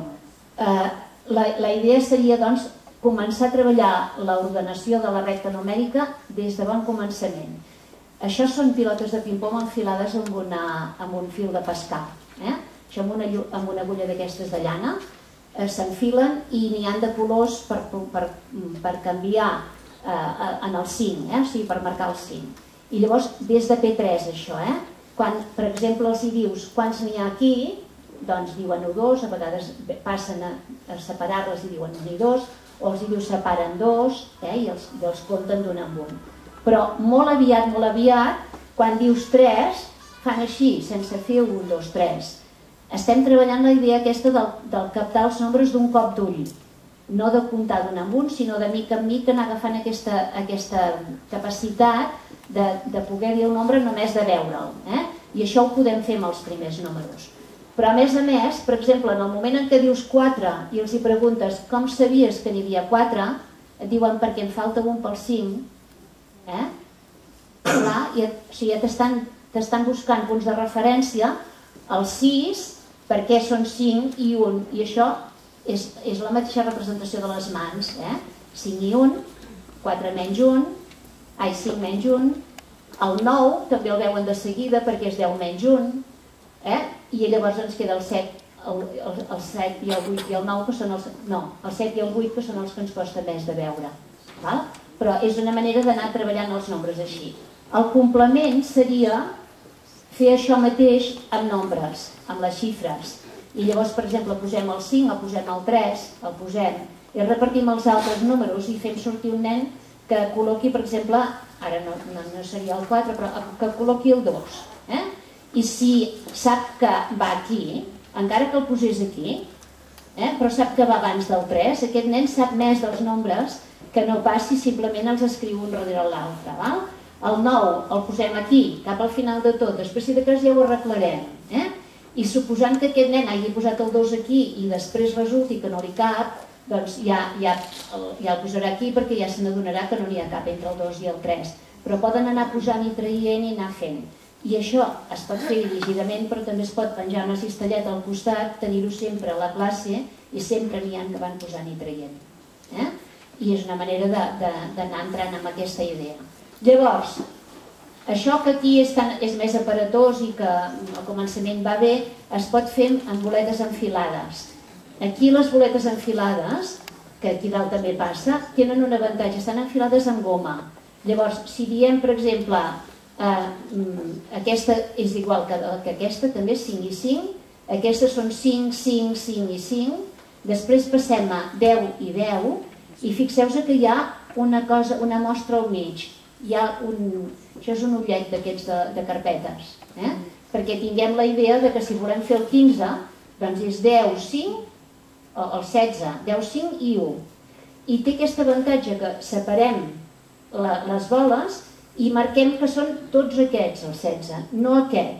La idea seria, doncs, començar a treballar l'ordenació de la recta numèrica des de bon començament. Això són pilotes de ping-pong enfilades amb un fil de pescar. Això amb una agulla d'aquestes de llana s'enfilen i n'hi ha de colors per canviar en el cinc, o sigui, per marcar el cinc. I llavors, des de P tres, això, quan, per exemple, els hi dius quants n'hi ha aquí, doncs diuen u dos, a vegades passen a separar-les i diuen un i dos, o els hi dius separen dos i els compten d'un en un. Però molt aviat, molt aviat, quan dius tres, fan així, sense fer un, dos, tres. Estem treballant la idea aquesta del captar els nombres d'un cop d'ull, no de comptar d'un en un, sinó de mica en mica anar agafant aquesta capacitat de poder dir el nombre només de veure'l. I això ho podem fer amb els primers números. Però a més a més, per exemple, en el moment en què dius quatre i els hi preguntes com sabies que n'hi havia quatre, et diuen perquè em falta un pel cinc. Ja t'estan buscant punts de referència, el sis, perquè són cinc i un, i això és la mateixa representació de les mans. cinc i un, quatre menys un, ai, cinc menys un, el nou també el veuen de seguida perquè és deu menys un, i llavors ens queda el set, el set i el vuit i el nou, que són els... No, el set i el vuit que són els que ens costa més de veure. Però és una manera d'anar treballant els nombres així. El complement seria fer això mateix amb nombres, amb les xifres. I llavors, per exemple, posem el cinc, el posem el tres, el posem, i repartim els altres números i fem sortir un nen que col·loqui, per exemple, ara no seria el quatre, però que col·loqui el dos. I si sap que va aquí, encara que el posés aquí, però sap que va abans del tres, aquest nen sap més dels nombres que no passi simplement els escriu un darrere l'altre. El nou el posem aquí, cap al final de tot, després si de cas ja ho arreglarem. I suposant que aquest nen hagi posat el dos aquí i després resulti que no li cap, doncs ja el posarà aquí perquè ja se n'adonarà que no n'hi ha cap entre el dos i el tres. Però poden anar posant i traient i anar fent. I això es pot fer dirigidament, però també es pot penjar una cistelleta al costat, tenir-ho sempre a la classe i sempre n'hi ha que van posant i traient. I és una manera d'anar entrant amb aquesta idea. Llavors, això que aquí és més aparatós i que al començament va bé, es pot fer amb boletes enfilades. Aquí les boletes enfilades, que aquí dalt també passa, tenen un avantatge, estan enfilades amb goma. Llavors, si diem, per exemple, aquesta és igual que aquesta, també cinc i cinc, aquestes són cinc, cinc, cinc i cinc, després passem a deu i deu, i fixeu-vos que hi ha una mostra al mig. Això és un utllet d'aquests de carpetes, perquè tinguem la idea que si volem fer el quinze, doncs és deu, cinc, el setze, deu, cinc i u. I té aquest avantatge que separem les boles i marquem que són tots aquests, el setze, no aquest.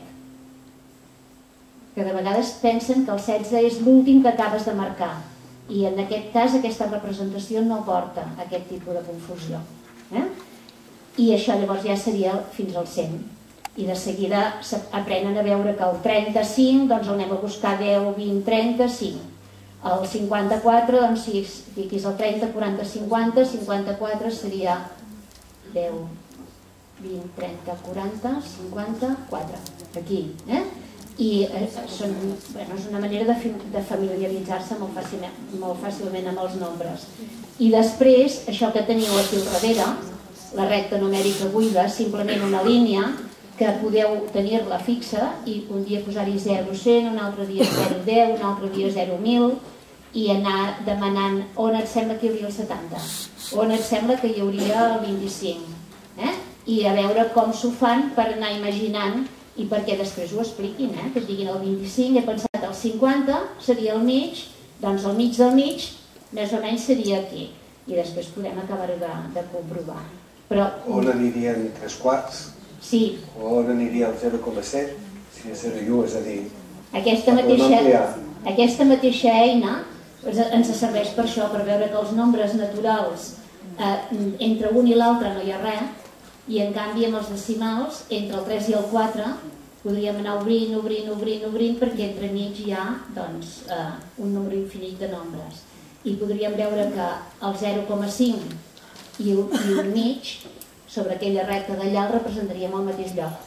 Que de vegades pensen que el setze és l'últim que acabes de marcar. I en aquest cas aquesta representació no porta aquest tipus de confusió. I això llavors ja seria fins al cent. I de seguida aprenen a veure que el trenta-cinc doncs el anem a buscar deu, vint, trenta-cinc. El cinquanta-quatre, doncs si aquí és el trenta, quaranta, cinquanta, cinquanta-quatre seria deu, vint, trenta, quaranta, cinquanta-quatre. Aquí. I és una manera de familiaritzar-se molt fàcilment amb els nombres. I després, això que teniu aquí al darrere, la recta numèrica buida, simplement una línia que podeu tenir-la fixa i un dia posar-hi zero cent, un altre dia zero deu, un altre dia zero mil i anar demanant on et sembla que hi hauria el setanta, on et sembla que hi hauria el vint-i-cinc. I a veure com s'ho fan per anar imaginant i perquè després ho expliquin, que es diguin el vint-i-cinc, he pensat el cinquanta, seria el mig, doncs el mig del mig, més o menys seria aquí. I després podem acabar de comprovar. On anirien tres quarts? Sí. O on aniria el zero coma set? Si és zero i u, és a dir... Aquesta mateixa eina ens serveix per això, per veure que els nombres naturals entre un i l'altre no hi ha res, i en canvi amb els decimals, entre el tres i el quatre, podríem anar obrint, obrint, obrint, obrint, perquè entremig hi ha un nombre infinit de nombres. I podríem veure que el zero coma cinc i un mig, sobre aquella recta d'allà, el representaríem al mateix lloc.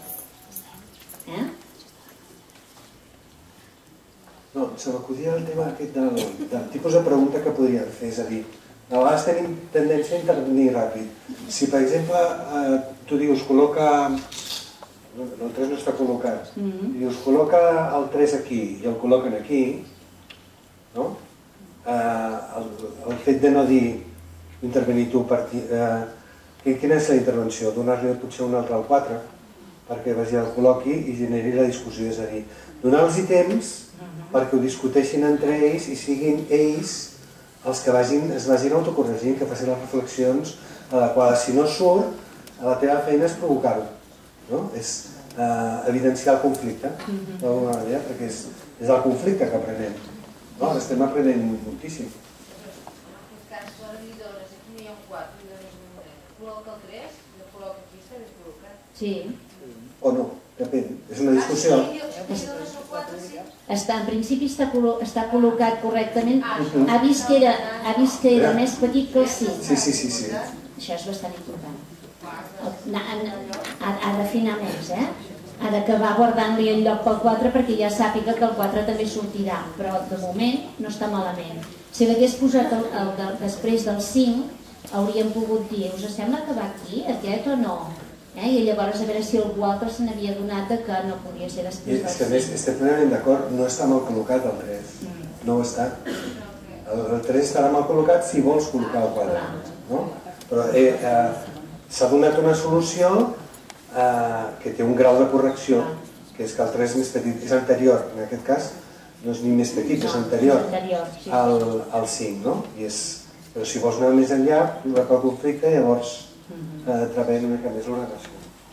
No, se m'acudia el tema aquest del tipus de pregunta que podríem fer, és a dir, a vegades tenim tendència a intervenir ràpid. Si, per exemple, tu dius, col·loca... El tres no està col·locat. Dius, col·loca el tres aquí i el col·loquen aquí, no? El fet de no dir intervenir tu, quina és la intervenció? Donar-li potser un altre al quatre perquè vagi al col·loqui i generi la discussió, és a dir, donar-los temps perquè ho discuteixin entre ells i siguin ells els que es vagin autocorregint, que facin les reflexions adequades. Si no surt, la teva feina és provocar-ho, és evidenciar el conflicte, d'alguna manera, perquè és el conflicte que aprenem. Estem aprenent moltíssim. En aquest cas, quan li dones, aquí n'hi ha un quatre, li dones un número, col·loca el tres, i el col·loca aquí, està ben col·locat. Sí. O no, depèn, és una discussió. En principi està col·locat correctament. Ha vist que era més petit que el cinc. Sí, sí, sí. Això és bastant important. Ha d'afinar més, eh? Ha d'acabar guardant-li el lloc pel quatre perquè ja sàpiga que el quatre també sortirà, però de moment no està malament. Si l'hagués posat després del cinc, hauríem pogut dir, us sembla que va aquí, aquest o no? I llavors a veure si algú altre se n'havia donat que no podia ser després del cinc. És que a més, estem plenament d'acord, no està mal col·locat el tres, no ho està. El tres estarà mal col·locat si vols col·locar el quatre, però s'ha donat una solució que té un grau de correcció, que és que el tres més petit és anterior, en aquest cas no és ni més petit, és anterior al cinc, no? I és Però si vols anar més enllà, trobar el conflicte, llavors treballem una mica més la narració.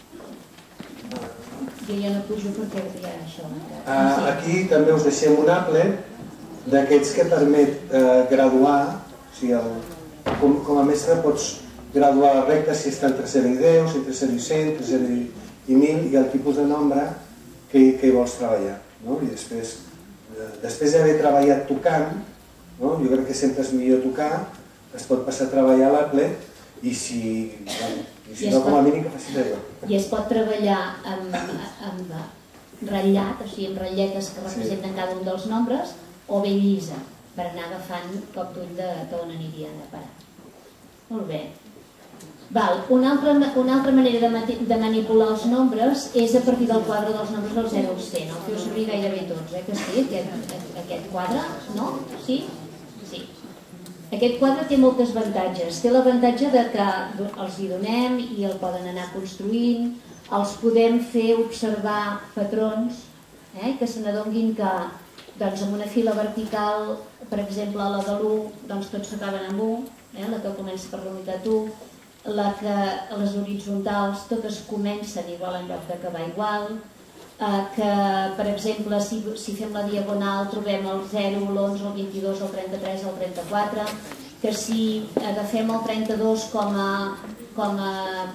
Jo ja no pujo perquè hi ha això. Aquí també us deixem un applet d'aquests que permet graduar, o sigui, com a mestre pots graduar la recta si està entre zero i deu, si entre zero i cent, entre zero i mil i el tipus de nombre que hi vols treballar. I després, després d'haver treballat tocant, jo crec que sempre és millor tocar, es pot passar a treballar l'applet i si no, com a mínim que faci d'allò. I es pot treballar amb ratllat, o sigui, amb ratlletes que representen cada un dels nombres, o bé llisa, per anar agafant cop d'ull d'on anirien a parar. Molt bé. Una altra manera de manipular els nombres és a partir del quadre dels nombres del zero al cent. El feu servir gairebé tots, eh que sí, aquest quadre, no? Sí? Sí. Aquest quadre té moltes avantatges. Té l'avantatge que els hi donem i el poden anar construint, els podem fer observar patrons, que se n'adonguin que amb una fila vertical, per exemple, la de l'u, tots s'acaben amb u, la que comença per la unitat u, les horitzontals totes comencen igual en lloc d'acabar igual, que, per exemple, si fem la diagonal trobem el zero, l'onze, el vint-i-dos, el trenta-tres, el trenta-quatre, que si agafem el trenta-dos com a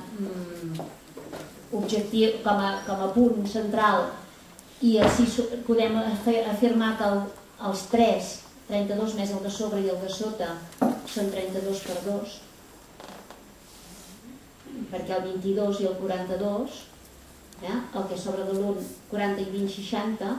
objectiu, com a punt central, i així podem afirmar que els tres, trenta-dos més el de sobre i el de sota, són trenta-dos per dos, perquè el vint-i-dos i el quaranta-dos, el que sobra de l'un, quaranta i vint, seixanta,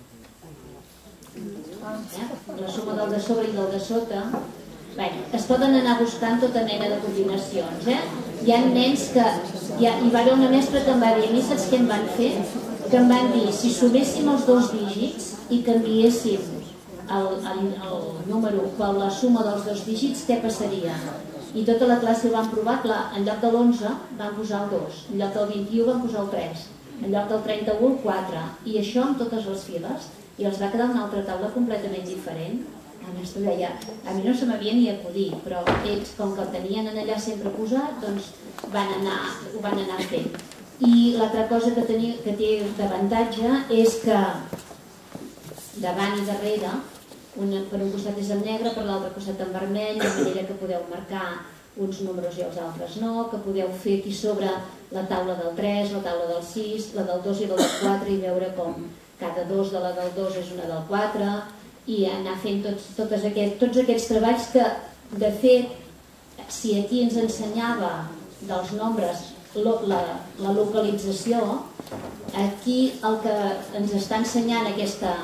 la suma del de sobre i del de sota, es poden anar buscant tota mena de combinacions. Hi ha nens que... Hi va haver una mestra que em va dir, a mi saps què em van fer? Que em van dir, si suméssim els dos dígits i canviéssim el número per la suma dels dos dígits, què passaria? I tota la classe ho van provar, en lloc de l'onze van posar el dos, en lloc del vint-i-u van posar el tres, en lloc del trenta-u el quatre, i això amb totes les files, i els va quedar una altra taula completament diferent. El mestre deia, a mi no se m'havia ni acudit, però ells, com que el tenien allà sempre posat, doncs ho van anar fent. I l'altra cosa que té d'avantatge és que davant i darrere, per un costat és en negre, per l'altre costat en vermell, de manera que podeu marcar uns números i els altres no, que podeu fer aquí sobre la taula del tres, la taula del sis, la del dos i la del quatre, i veure com cada dos de la del dos és una del quatre, i anar fent tots aquests treballs que, de fet, si aquí ens ensenyava dels nombres la localització, aquí el que ens està ensenyant aquesta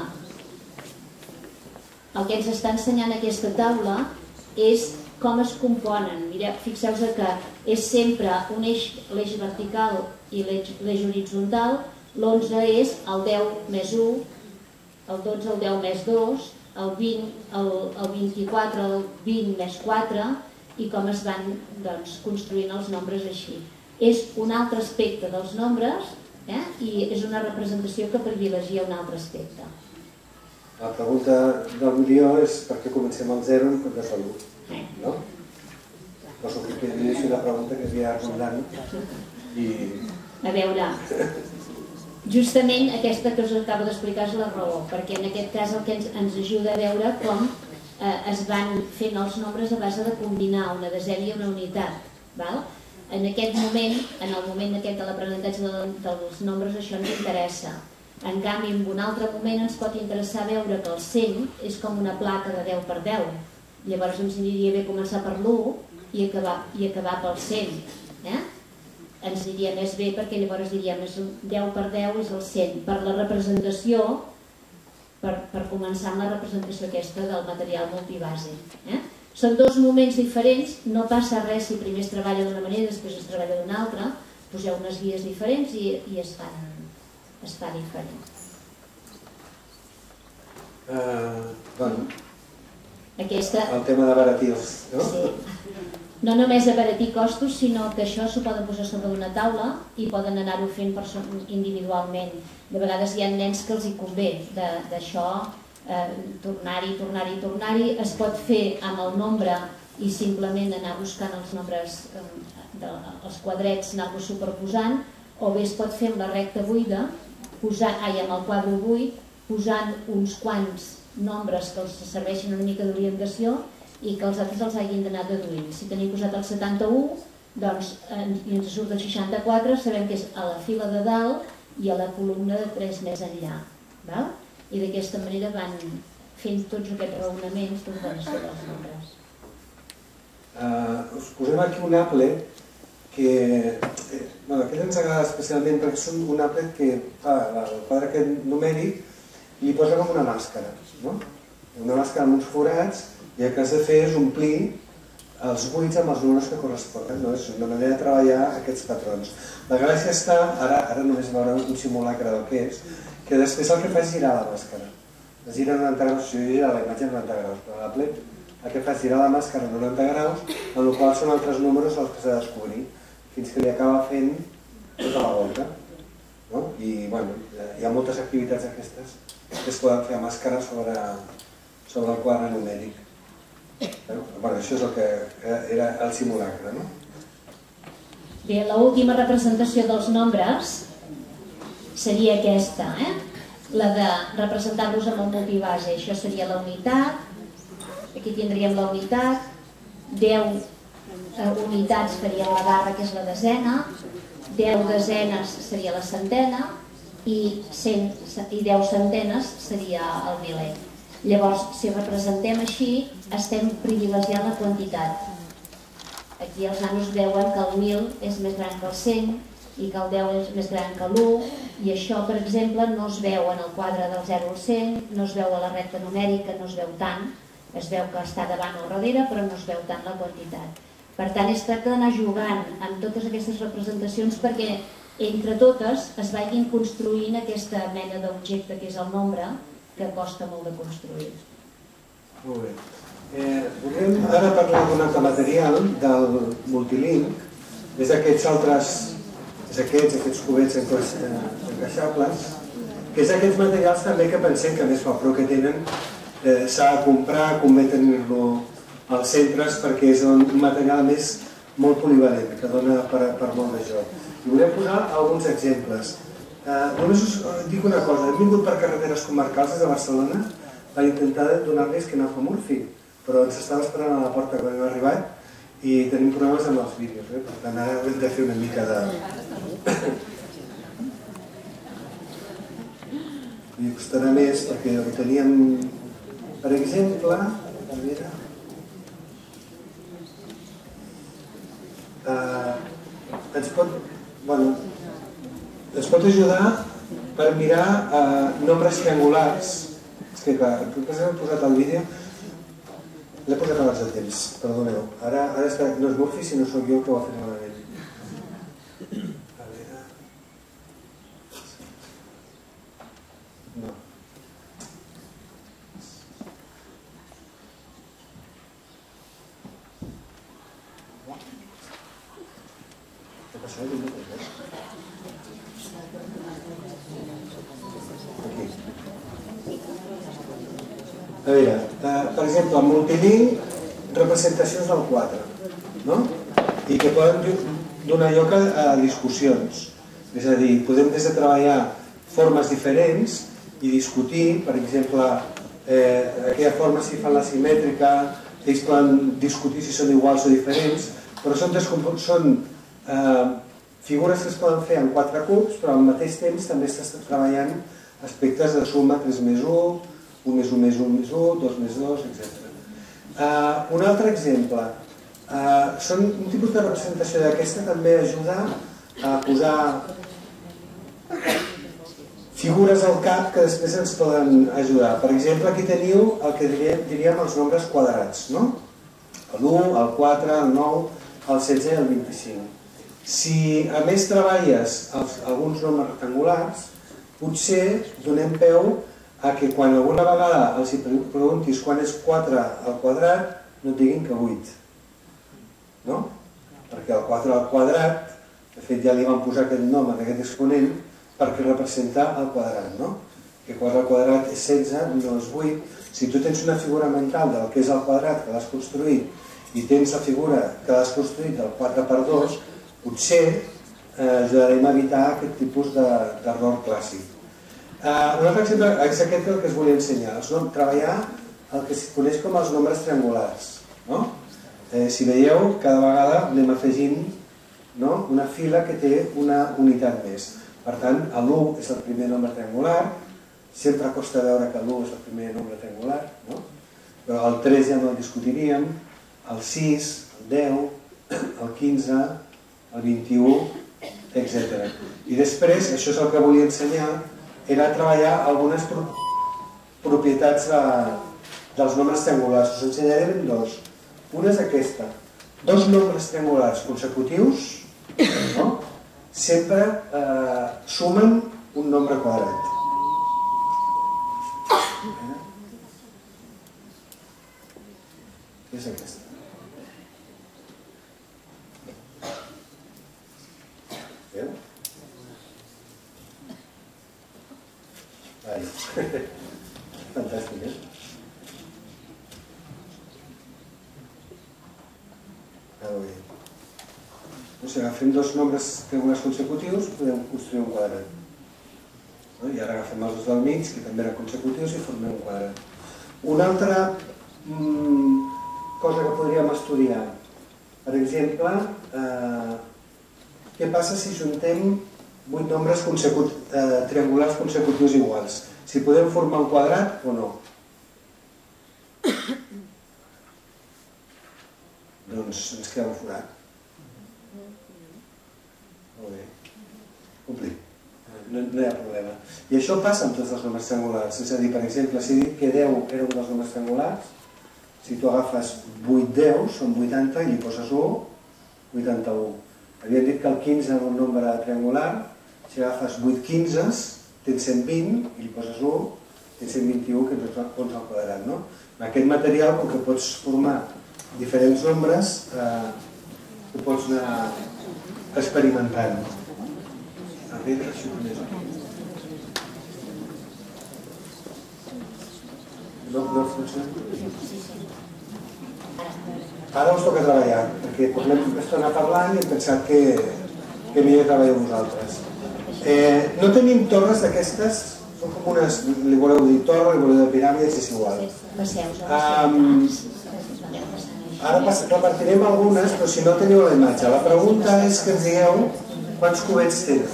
el que ens està ensenyant aquesta taula és com es componen. Fixeu-vos que és sempre un eix, l'eix vertical i l'eix horitzontal. L'onze és el deu més u, el dotze el deu més dos, el vint el vint-i-quatre el vint més quatre, i com es van construint els nombres així. És un altre aspecte dels nombres i és una representació que privilegia un altre aspecte. La pregunta del milió és per què comencem al zero en comptes de l'u, no? Poso que és una pregunta que havia rondant i... A veure, justament aquesta que us acabo d'explicar és la raó, perquè en aquest cas el que ens ajuda a veure com es van fent els nombres a base de combinar una desena i una unitat. En aquest moment, en el moment aquest de l'aprenentatge dels nombres, això ens interessa. En canvi, en un altre moment ens pot interessar veure que el cent és com una placa de deu per deu. Llavors ens aniria bé començar per l'u i acabar pel cent. Ens aniria més bé perquè llavors diríem deu per deu és el cent. Per la representació, per començar amb la representació aquesta del material multibase. Són dos moments diferents, no passa res si primer es treballa d'una manera i després es treballa d'una altra, poseu unes guies diferents i es fan es fa diferent. El tema d'abaratir els... No només abaratir costos, sinó que això s'ho poden posar sobre una taula i poden anar-ho fent individualment. De vegades hi ha nens que els hi convé d'això, tornar-hi, tornar-hi, tornar-hi. Es pot fer amb el nombre i simplement anar buscant els nombres, els quadrets, anar-los superposant, o bé es pot fer amb la recta buida, amb el quadre buit, posant uns quants nombres que els serveixin una mica d'orientació i que els altres els hagin d'anar deduint. Si tenim posat el setanta-u i ens surt el seixanta-quatre, sabem que és a la fila de dalt i a la columna de tres més enllà. I d'aquesta manera van fent tots aquests raonaments d'ordenació dels nombres. Us posem aquí un applet que aquest ens agrada especialment perquè és un applet que fa el quadre aquest numèric i li posa com una màscara, una màscara amb uns forats, i el que has de fer és omplir els buits amb els números que corresponen. És una manera de treballar aquests patrons. La gràcia està, ara només veure un simulacre del que és, que després el que fa és girar la màscara. Es gira noranta graus, si jo gira la imatge noranta graus, però l'applet el que fa és girar la màscara noranta graus, en el qual són altres números els que s'ha de descobrir, fins que li acaba fent tota la volta. I hi ha moltes activitats aquestes que es poden fer a màscara sobre el quadre numèric. Això és el que era el simulacre. Bé, l'última representació dels nombres seria aquesta, la de representar-los amb el multibase. Això seria la unitat, aquí tindríem la unitat, deu unitats faria la barra, que és la desena, deu desenes seria la centena i deu centenes seria el miler. Llavors, si representem així, estem privilegiant la quantitat. Aquí els nanos veuen que el mil és més gran que el cent i que el deu és més gran que l'u, i això, per exemple, no es veu en el quadre del zero al cent, no es veu a la recta numèrica, no es veu tant, es veu que està davant o darrere, però no es veu tant la quantitat. Per tant, es tracta d'anar jugant amb totes aquestes representacions perquè entre totes es vagin construint aquesta mena d'objecte que és el nombre, que costa molt de construir. Molt bé. Volem ara parlar d'un altre material, del multilink. És aquests altres, és aquests, aquests cubets encaixables, que és aquests materials també que pensem que més fa prou que tenen s'ha de comprar, convé tenir-lo als centres perquè és un material més molt polivalent, que dona per molt de joc. I volem posar alguns exemples. Només us dic una cosa, hem vingut per carreteres comarcals des de Barcelona per intentar donar-li esquenaf a Murphy, però ens estava esperant a la porta quan hem arribat i tenim problemes amb els vídeos, per tant ara hem de fer una mica de... I costarà més perquè ho teníem, per exemple, a veure... ens pot... bueno, ens pot ajudar per mirar nombres triangulars. És que clar, el que hem posat al vídeo l'he posat abans de temps, perdoneu. Ara no és Murphy, sinó soc jo que ho ha fet malament. A veure... No. Què passa? Aquí. A veure, per exemple, el multilink, representacions del quatre, i que poden donar lloc a discussions. És a dir, podem des de treballar formes diferents i discutir, per exemple, aquella forma si fan la simètrica, ells poden discutir si són iguals o diferents, però són figures que es poden fer en quatre cubs, però al mateix temps també estàs treballant aspectes de suma tres més u, un més un més un més un, dos més dos, etcètera. Un altre exemple, un tipus de representació d'aquesta també ajuda a posar figures al cap que després ens poden ajudar. Per exemple, aquí teniu el que diríem els nombres quadrats, l'u, el quatre, el nou, el setze i el vint-i-cinc. Si a més treballes alguns nombres rectangulars, potser donem peu a que quan alguna vegada els preguntis quan és quatre al quadrat, no et diguin que vuit. No? Perquè el quatre al quadrat, de fet ja li van posar aquest nom en aquest exponent, perquè representa el quadrat, no? Que quatre al quadrat és setze, no és vuit. Si tu tens una figura mental del que és el quadrat que l'has construït i tens la figura que l'has construït del quatre per dos, potser ajudarem a evitar aquest tipus d'error clàssic. Un altre exemple és aquest el que us volia ensenyar, treballar el que es coneix com els nombres triangulars. Si veieu, cada vegada anem afegint una fila que té una unitat més. Per tant, l'u és el primer nombre triangular, sempre costa veure que l'u és el primer nombre triangular, però el tres ja no el discutiríem, el sis, el deu, el quinze, el vint-i-u, etcètera. I després, això és el que volia ensenyar, era treballar algunes propietats dels nombres triangulars. Us ensenyarem dos. Una és aquesta. Dos nombres triangulars consecutius sempre sumen un nombre quadrat. És aquesta. Veu? Fantàstic, eh? Ara bé. Si agafem dos nombres triangulars consecutius, podem construir un quadrat. I ara agafem els dos del mig, que també eren consecutius, i formem un quadrat. Una altra cosa que podríem estudiar, per exemple, què passa si juntem vuit nombres triangulars consecutius iguals? Si podem formar un quadrat o no? Doncs ens queda un forat. Molt bé. Complim. No hi ha problema. I això passa amb tots els nombres triangulars. És a dir, per exemple, si he dit que deu era un dels nombres triangulars, si tu agafes vuit deus, són vuitanta, i li poses u, vuitanta-u. Havíem dit que el quinze era un nombre triangular, si agafes vuit quinzes, tens cent vint, i li poses u, tens cent vint-i-u, que és onze al quadrat. Amb aquest material, com que pots formar diferents nombres, ho pots anar experimentant. A veure si ho coneix. No, no funciona. Ara us toca treballar, perquè portem una estona parlant i hem pensat que millor treballeu vosaltres. No tenim torres d'aquestes, són com unes, li voleu dir torre, li voleu dir piràmides, és igual. Ara repartirem algunes, però si no teniu la imatge. La pregunta és que ens digueu quants cubets teniu.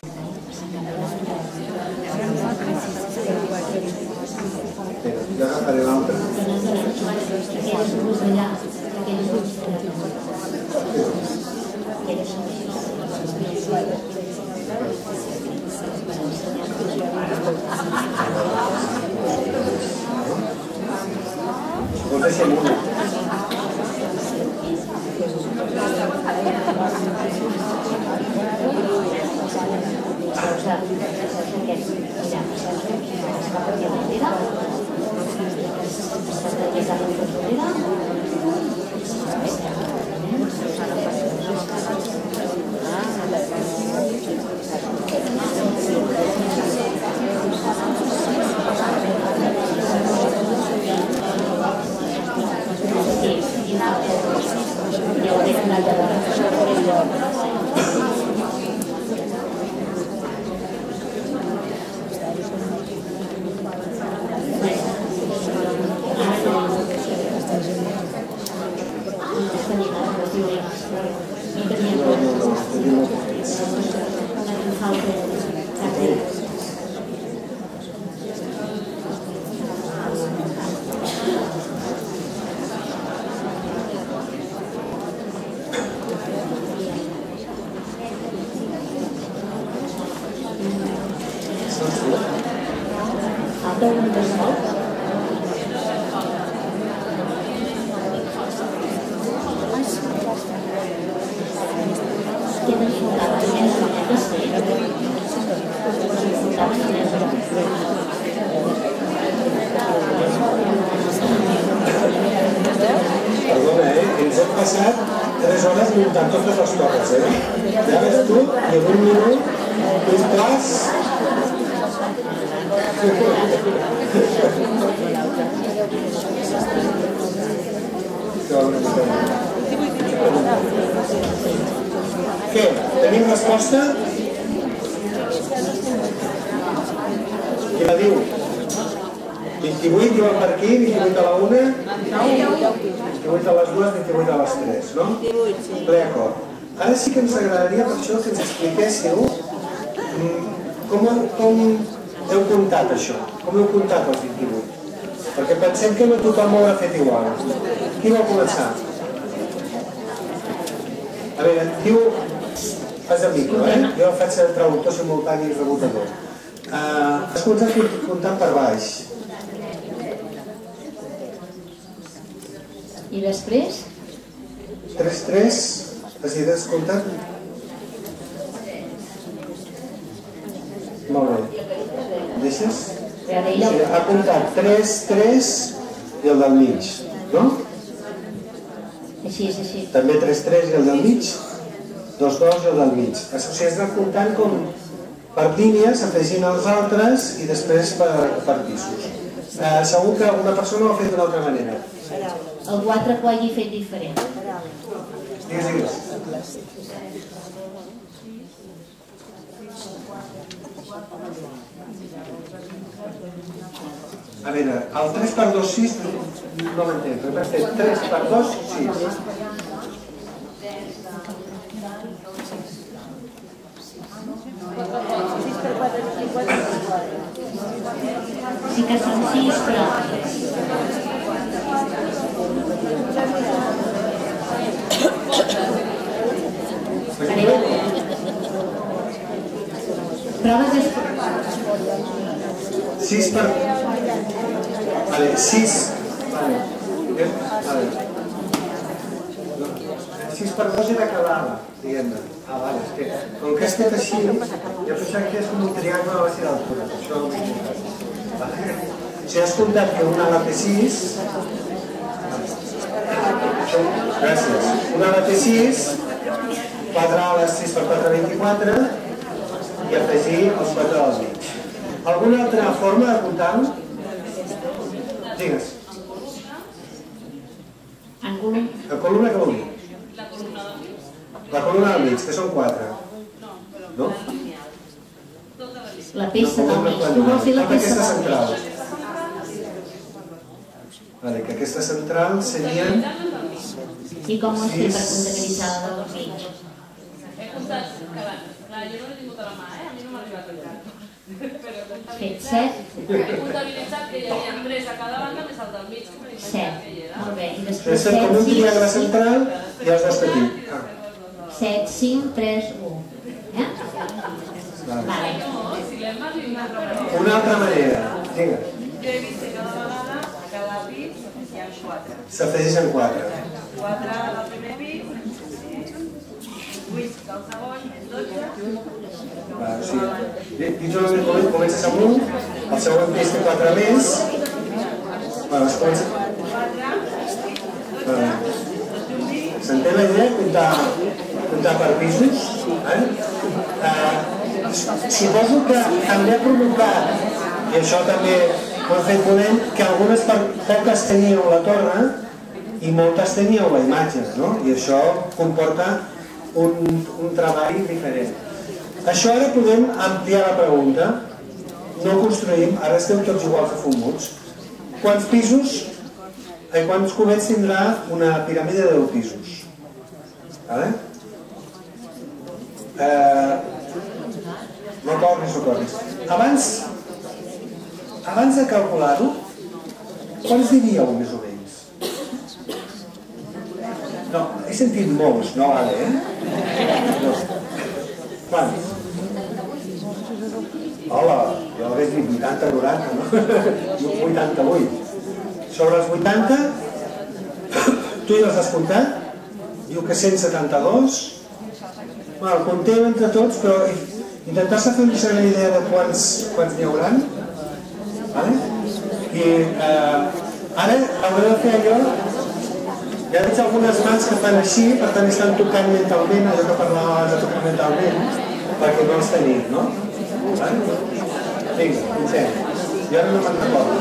Ja agafaré l'altre. Doncs deixem una. Perdona, eh? Ens hem passat tres hores muntant totes les torres, eh? Ja ves tu, i en un minut, un pas... Que va una mica... Què? Tenim resposta? Qui la diu? vint-i-vuit diuen per aquí, vint-i-vuit a la una, vint-i-vuit a les dues, vint-i-vuit a les tres, no? Ple acord. Ara sí que ens agradaria per això que ens expliquéssiu com heu comptat això, com heu comptat els vint-i-vuit. Perquè pensem que no tothom ho haurà fet igual. Qui vol començar? A veure, diu... Fas el micro, eh? Jo faig el traductor simultani i rebotador. Has començat comptant per baix. I després? tres tres, has idees comptat? Molt bé. Deixes? Ha comptat tres tres i el del mig, no? Així, és així. També tres tres i el del mig? dos dos i el del mig. O sigui, has anat comptant com per línies, afegint els altres i després per pisos. Segur que una persona ho ha fet d'una altra manera. Algú altre que ho hagi fet diferent. Digues, digues. A veure, el tres per dos, sis, no m'entenc, però per fer tres per dos, sis. Sí que són sis, però... Proves és... sis per... Vale, sis... Vale. Vale. sis per dos era calada, diguem-ne. Ah, vale, és que com que has fet així, jo pensava que és com un triangle a la base d'altura, per això ho he comptat. Si has comptat que una la té sis... Gràcies. Una la té sis, quatre ales, sis per quatre, vint-i-quatre, i afegir els quatre del mig. Alguna altra forma de comptar-ho? Digues. En columna. La columna que vol dir? La columna del mig, que són quatre. No? La peça del mig. Tu vols dir la peça del mig? Vale, que aquesta central serien... I com ho has fet per comptabilitzar la del mig? He comptat cada... Clar, jo no l'he tingut a la mà, eh? A mi no m'ha arribat encara. Fet set. He comptabilitzat que hi havia tres a cada banda més el del mig que m'he imaginat que hi era. Molt bé. I després set, com un triangle central i els dos petits. set, cinc, tres, u. Eh? Vale. Una altra manera. Digues. Jo he vist que cada vegada, a cada pis, hi ha quatre. S'afegeixen quatre. quatre del primer pis, vuit del segon, dotze. Vale, o sigui, dins del moment comences amb un, el següent pis té quatre més, bueno, es comença... Vale. S'entén la idea? Comptar, comptar per pisos? Eh? Eh, suposo que també ha provocat, i això també ho hem fet volent, que algunes poques teníeu la torre i moltes teníeu la imatge, no? I això comporta un, un treball diferent. Això ara podem ampliar la pregunta. No construïm, ara esteu tots iguals de fumuts. Quants pisos, eh, quants cubets tindrà una piràmide de deu pisos? Vale? Eh, no corris, no corris. Abans, abans de calcular-ho, quants diríeu més o menys? No, he sentit molts, no vale, eh? No. Quants? Hola, jo hauria dit vuitanta noranta, no? vuitanta-vuit. Sobre els vuitanta, tu ja els has comptat? Diu que cent setanta-dos. Bueno, el compteu entre tots, però intentar-se fer una idea de quants n'hi haurà. Vale? I ara hauré de fer allò. Ja veig algunes mans que fan així, per tant estan tocant mentalment, allò que parlava abans de tocar mentalment, perquè no els tenim, no? Vinga, comencem. Jo ara no me'n recordo.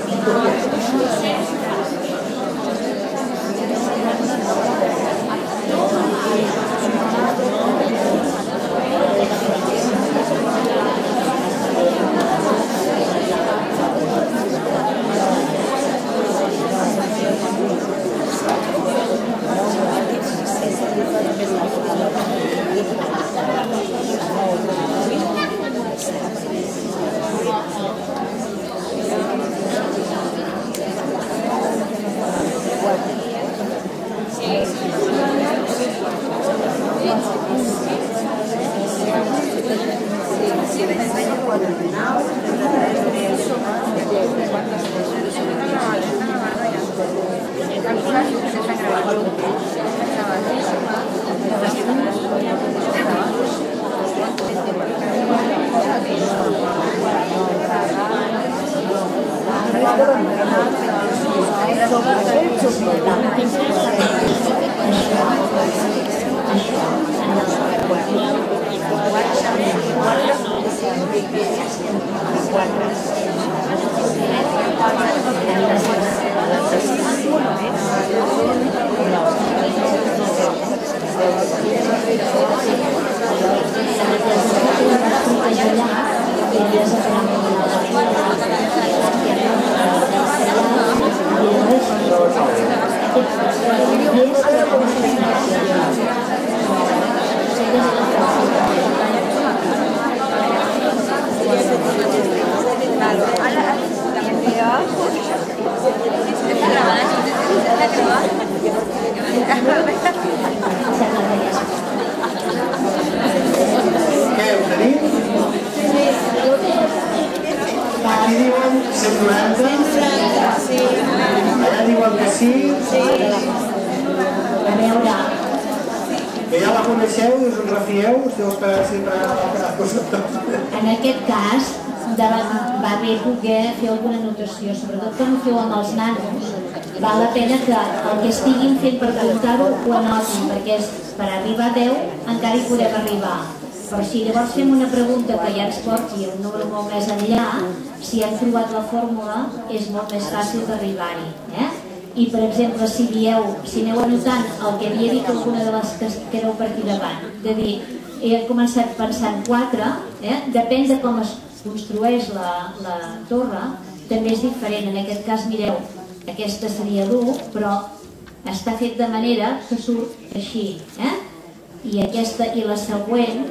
En aquest cas, va bé poder fer alguna anotació, sobretot quan ho feu amb els nanos, val la pena que el que estiguin fent per comptar-ho ho anotin, perquè per arribar a deu encara hi podem arribar. Però si llavors fem una pregunta que ja ens porti un número molt més enllà, si hem trobat la fórmula és molt més fàcil d'arribar-hi. I per exemple, si dieu, si aneu anotant el que havia dit alguna de les que éreu per aquí davant, de dir, he començat pensant quatre, depèn de com es construeix la torre, també és diferent. En aquest cas, mireu, aquesta seria l'u, però està fet de manera que surt així. I aquesta i la següent,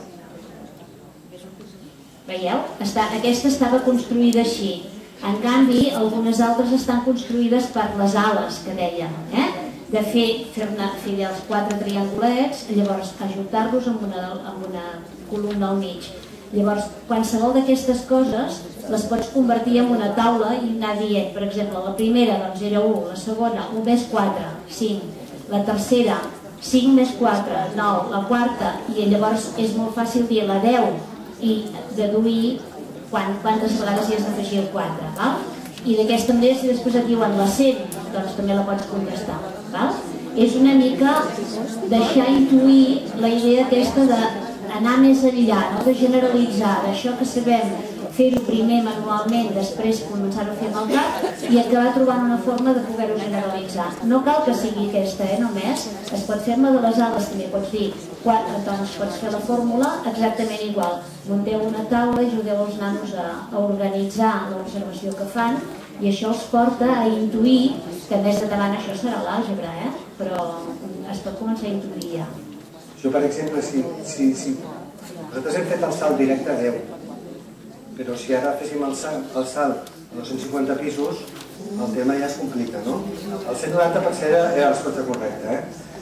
veieu? Aquesta estava construïda així. En canvi, algunes altres estan construïdes per les ales, que dèiem. De fer els quatre triangulets, llavors ajuntar-los amb una columna al mig. Llavors, qualsevol d'aquestes coses les pots convertir en una taula i anar dient, per exemple, la primera era u, la segona, u més quatre, cinc, la tercera, cinc més quatre, nou, la quarta, i llavors és molt fàcil dir la deu i deduir quantes vegades hi has d'afegir el quatre. I d'aquesta manera, si després et diuen la cent, doncs també la pots contestar. És una mica deixar intuir la idea aquesta d'anar més enllà, de generalitzar, d'això que sabem fer-ho primer manualment, després començar-ho a fer amb el cap i acabar trobant una forma de poder-ho generalitzar. No cal que sigui aquesta, només. Es pot fer amb la de les ales, també pots dir quatre, doncs pots fer la fórmula exactament igual. Munteu una taula i ajudeu els nanos a organitzar l'observació que fan i això els porta a intuir que més endavant això serà l'àlgebra, però es pot començar a intuir ja. Jo, per exemple, si nosaltres hem fet el salt directe a deu, però si ara féssim el salt a dos-cents cinquanta pisos, el tema ja es complica, no? El cent noranta per cent era la resposta correcta,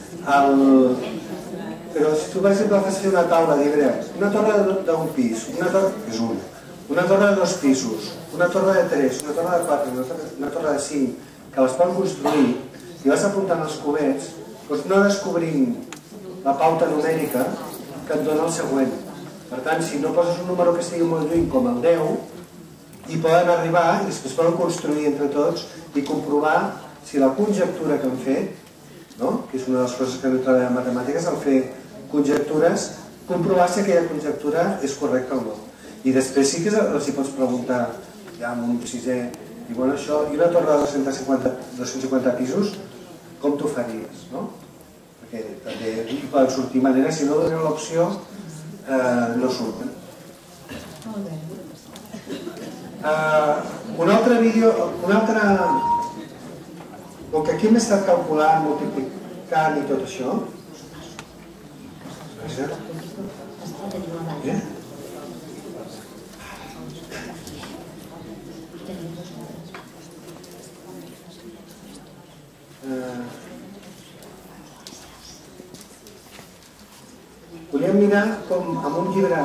eh? Però si tu, per exemple, fas fer una taula, diré, una torre d'un pis, una torre, que és una, una torre de dos pisos, una torre de tres, una torre de quatre, una torre de cinc, que les poden construir, i vas apuntant els cubets, doncs no descobrint la pauta numèrica que et dona el següent. Per tant, si no poses un número que estigui molt lluny com el deu, hi poden arribar i després poden construir entre tots i comprovar si la conjectura que han fet, que és una de les coses que no treballem en matemàtiques, al fer conjectures, comprovar si aquella conjectura és correcta o no. I després sí que els hi pots preguntar, ja en un sisè, i bueno, això, i una torre de dos-cents cinquanta pisos, com t'ho faries, no? Perquè també hi poden sortir maneres, si no doneu l'opció, no surten. Un altre vídeo, un altre... Com que aquí hem estat calculant, multiplicant i tot això... Eh? Volíem mirar com amb un llibre...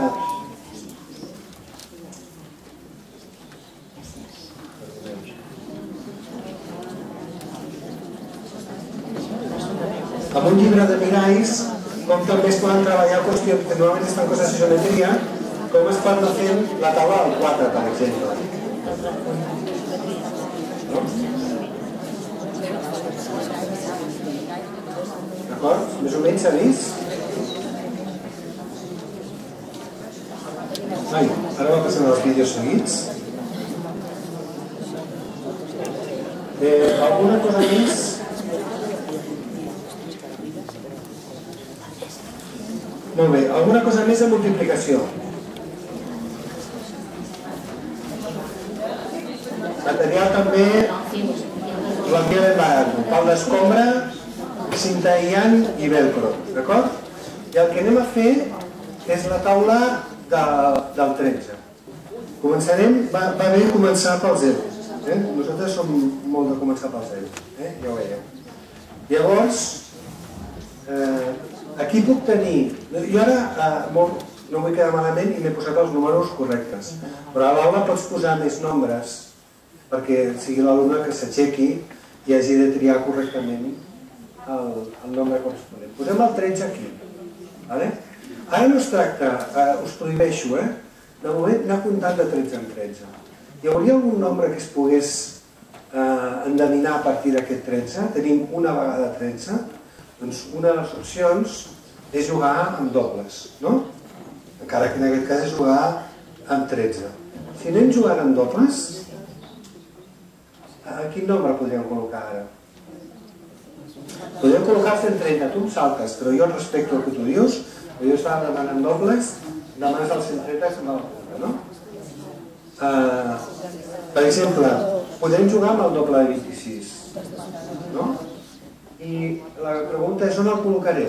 amb un llibre de miralls, com també es poden treballar qüestions que normalment estan coses de geometria, com es pot anar fent la taula del quatre, per exemple. D'acord? Més o menys s'ha vist? Ai, ara va passant els vídeos seguits. Eh, alguna cosa més? Molt bé, alguna cosa més de multiplicació? Material també, blanquer de barat, pal d'escombra, cinta aïllant i velcro, d'acord? I el que anem a fer és la taula de, del tretze. Començarem, va, va bé començar pel zero. Eh? Nosaltres som molt de començar pel zero, eh? Ja ho veieu. Llavors, eh, aquí puc tenir... Jo ara eh, molt, no vull quedar malament i m'he posat els números correctes, però a l'aula pots posar més nombres perquè sigui l'alumne que s'aixequi i hagi de triar correctament el, el nombre corresponent. Posem el tretze aquí. Vale? Ara no es tracta, eh, us prohibeixo, eh, de moment anar comptant de tretze en tretze. Hi hauria algun nombre que es pogués eh, endevinar a partir d'aquest tretze? Tenim una vegada tretze, doncs una de les opcions és jugar amb dobles, no? Encara que en aquest cas és jugar amb tretze. Si anem jugant amb dobles, eh, quin nombre podríem col·locar ara? Podríem col·locar cent trenta, tu em saltes, però jo respecto el que tu dius, però jo estava demanant dobles, demanes el cent trenta i se'n va la punta, no? Uh, per exemple, podem jugar amb el doble de vint-i-sis, no? I la pregunta és on el col·locaré?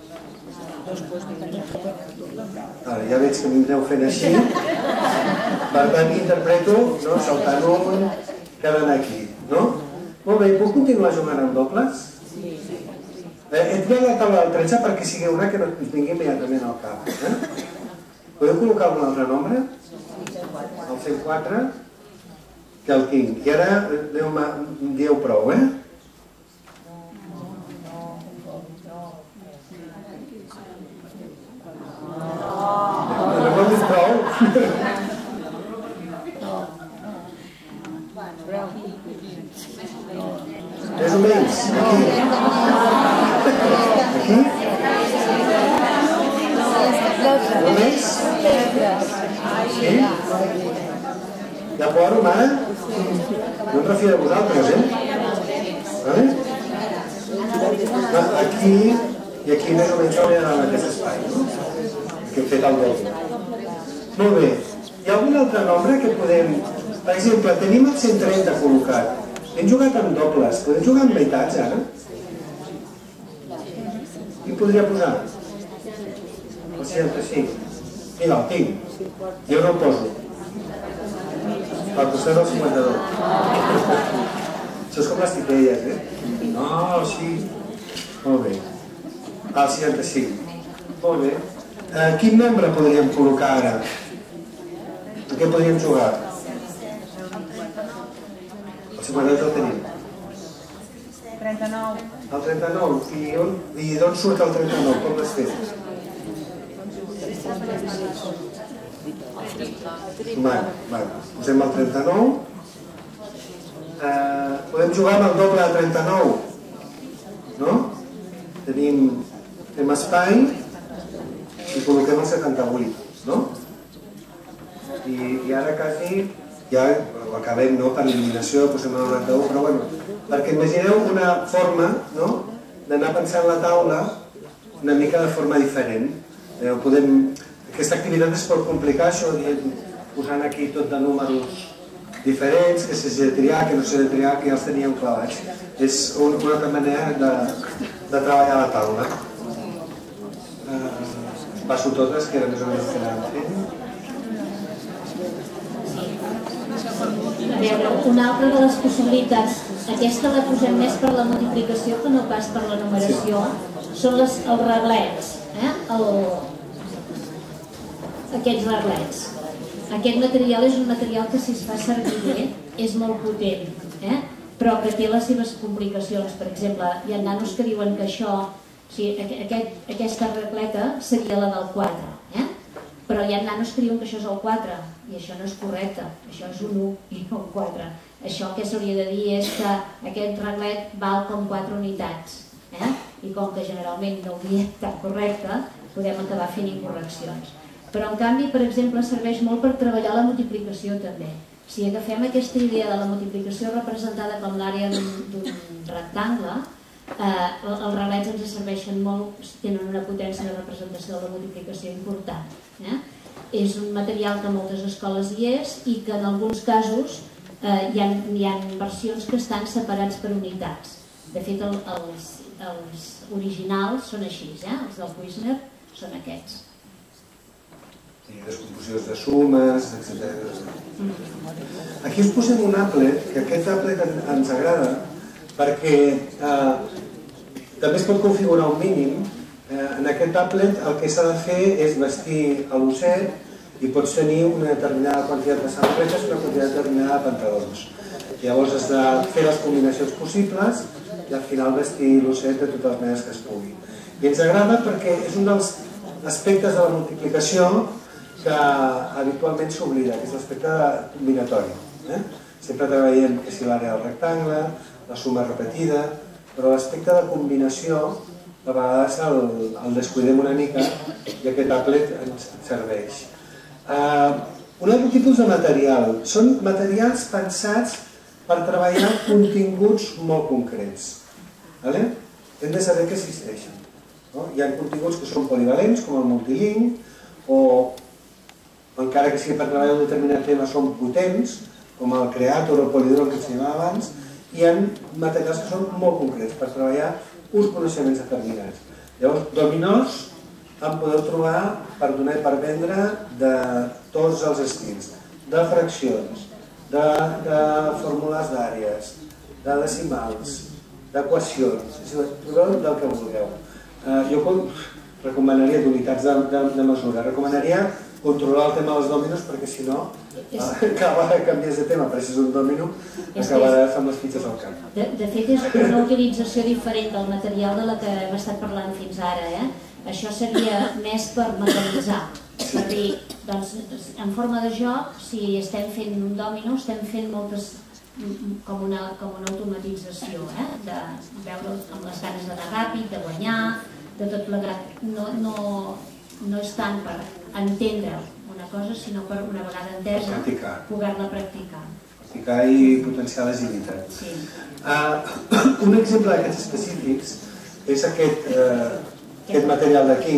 Ara, ja veig que m'aneu fent així, per tant interpreto, no? Saltant un, quedant aquí, no? Molt bé, puc continuar jugant amb dobles? Eh, he triat la taula del tretze perquè sigui una que no ens vingui immediatament al cap. Eh? Podeu col·locar algun altre nombre? El cent quatre, que el tinc. I ara em dieu prou, eh? Recordis prou? Més o menys. Aquí. Aquí? Només? Sí? Ja poro, mare? No em refio de vosaltres, eh? Vale? Aquí i aquí més o menys hauria d'anar en aquest espai, no? Que hem fet el doble. Molt bé. Hi ha algun altre nombre que podem... Per exemple, tenim el cent trenta col·locat. Hem jugat amb dobles. Podem jugar amb meitats, ara? Qui podria posar? El seixanta-cinc. Mira, el tinc. Jo no el poso. Al costat del cinquanta-dos. Això és com les titelles, eh? No, sí. Molt bé. El seixanta-cinc. Molt bé. Eh, quin nombre podríem col·locar ara? A què podríem jugar? El cinquanta-dos el tenim. trenta-nou. El trenta-nou. I d'on surt el trenta-nou? Com l'has fet? Vale, vale. Posem el trenta-nou. Eh, podem jugar amb el doble de trenta-nou. No? Tenim, tenim espai i col·loquem el setanta-vuit, no? I, i ara quasi ja ho acabem, no? Per eliminació posem el noranta-u, però bueno, perquè imagineu una forma, no? D'anar pensant la taula una mica de forma diferent. Eh, podem... Aquesta activitat es pot complicar, això, posant aquí tot de números diferents, que s'hagi de triar, que no s'ha de triar, que ja els teníem clavats. És una altra manera de, de treballar la taula. Eh, passo totes, que era més o menys que anàvem fent. A veure, una altra de les possibilitats, aquesta la posem més per la multiplicació que no pas per la numeració, són les, els reglets. Eh? El, aquests reglets. Aquest material és un material que si es fa servir bé és molt potent, eh? Però que té les seves complicacions. Per exemple, hi ha nanos que diuen que això, o sigui, aquest, aquesta regleta seria la del quatre, eh? Però hi ha nanos que diuen que això és el quatre i això no és correcte, això és un u i no un quatre. Això que s'hauria de dir és que aquest reglet val com quatre unitats, eh? I com que generalment no ho diem tan correcte, podem acabar fent incorreccions. Però en canvi, per exemple, serveix molt per treballar la multiplicació també. Si agafem aquesta idea de la multiplicació representada com l'àrea d'un rectangle, eh, els reglets ens serveixen molt, tenen una potència de representació de la multiplicació important. Eh? És un material que a moltes escoles hi és i que en alguns casos eh, hi, ha, hi ha versions que estan separats per unitats. De fet, el, els, els originals són així, eh? Els del Kuisner són aquests. I descomposicions de sumes, etcètera. Aquí us posem un applet, que aquest applet ens agrada perquè eh, també es pot configurar un mínim. Eh, en aquest applet el que s'ha de fer és vestir a l'osset i pots tenir una determinada quantitat de samarretes i una quantitat determinada de pantalons. Llavors has de fer les combinacions possibles i al final vestir l'osset de totes les maneres que es pugui. I ens agrada perquè és un dels aspectes de la multiplicació que habitualment s'oblida, que és l'aspecte combinatori. Eh? Sempre treballem que si l'àrea del rectangle, la suma repetida, però l'aspecte de combinació a vegades el, el descuidem una mica i aquest applet ens serveix. Uh, un altre tipus de material. Són materials pensats per treballar continguts molt concrets. Vale? Hem de saber que existeixen. No? Hi ha continguts que són polivalents, com el multilink, o encara que sigui per treballar un determinat tema són potents, com el Creator o el Polydron que ensenyava abans, i hi ha materials que són molt concrets per treballar uns coneixements determinats. Llavors, dominós en podeu trobar per donar i per vendre de tots els estils, de fraccions, de, de fórmules d'àrees, de decimals, d'equacions, trobeu del que vulgueu. Uh, jo recomanaria d'unitats de, de, de mesura, recomanaria controlar el tema dels dòminos perquè si no, cada vegada que canvies de tema apareixes un dòmino, acabaràs amb les fitxes al camp. De, de fet, és una utilització diferent del material de la que hem estat parlant fins ara. Eh? Això seria més per mecanitzar. Per dir, doncs, en forma de joc, si estem fent un dòmino, estem fent moltes, com una, com una automatització, eh? De veure amb les ganes d'anar ràpid, de guanyar, de tot plegat. No, no, no és tant per entendre una cosa, sinó per una vegada entesa poder-la practicar. Practicar i potenciar l'agilitat. Sí. Uh, un exemple d'aquests específics és aquest, uh, aquest material d'aquí,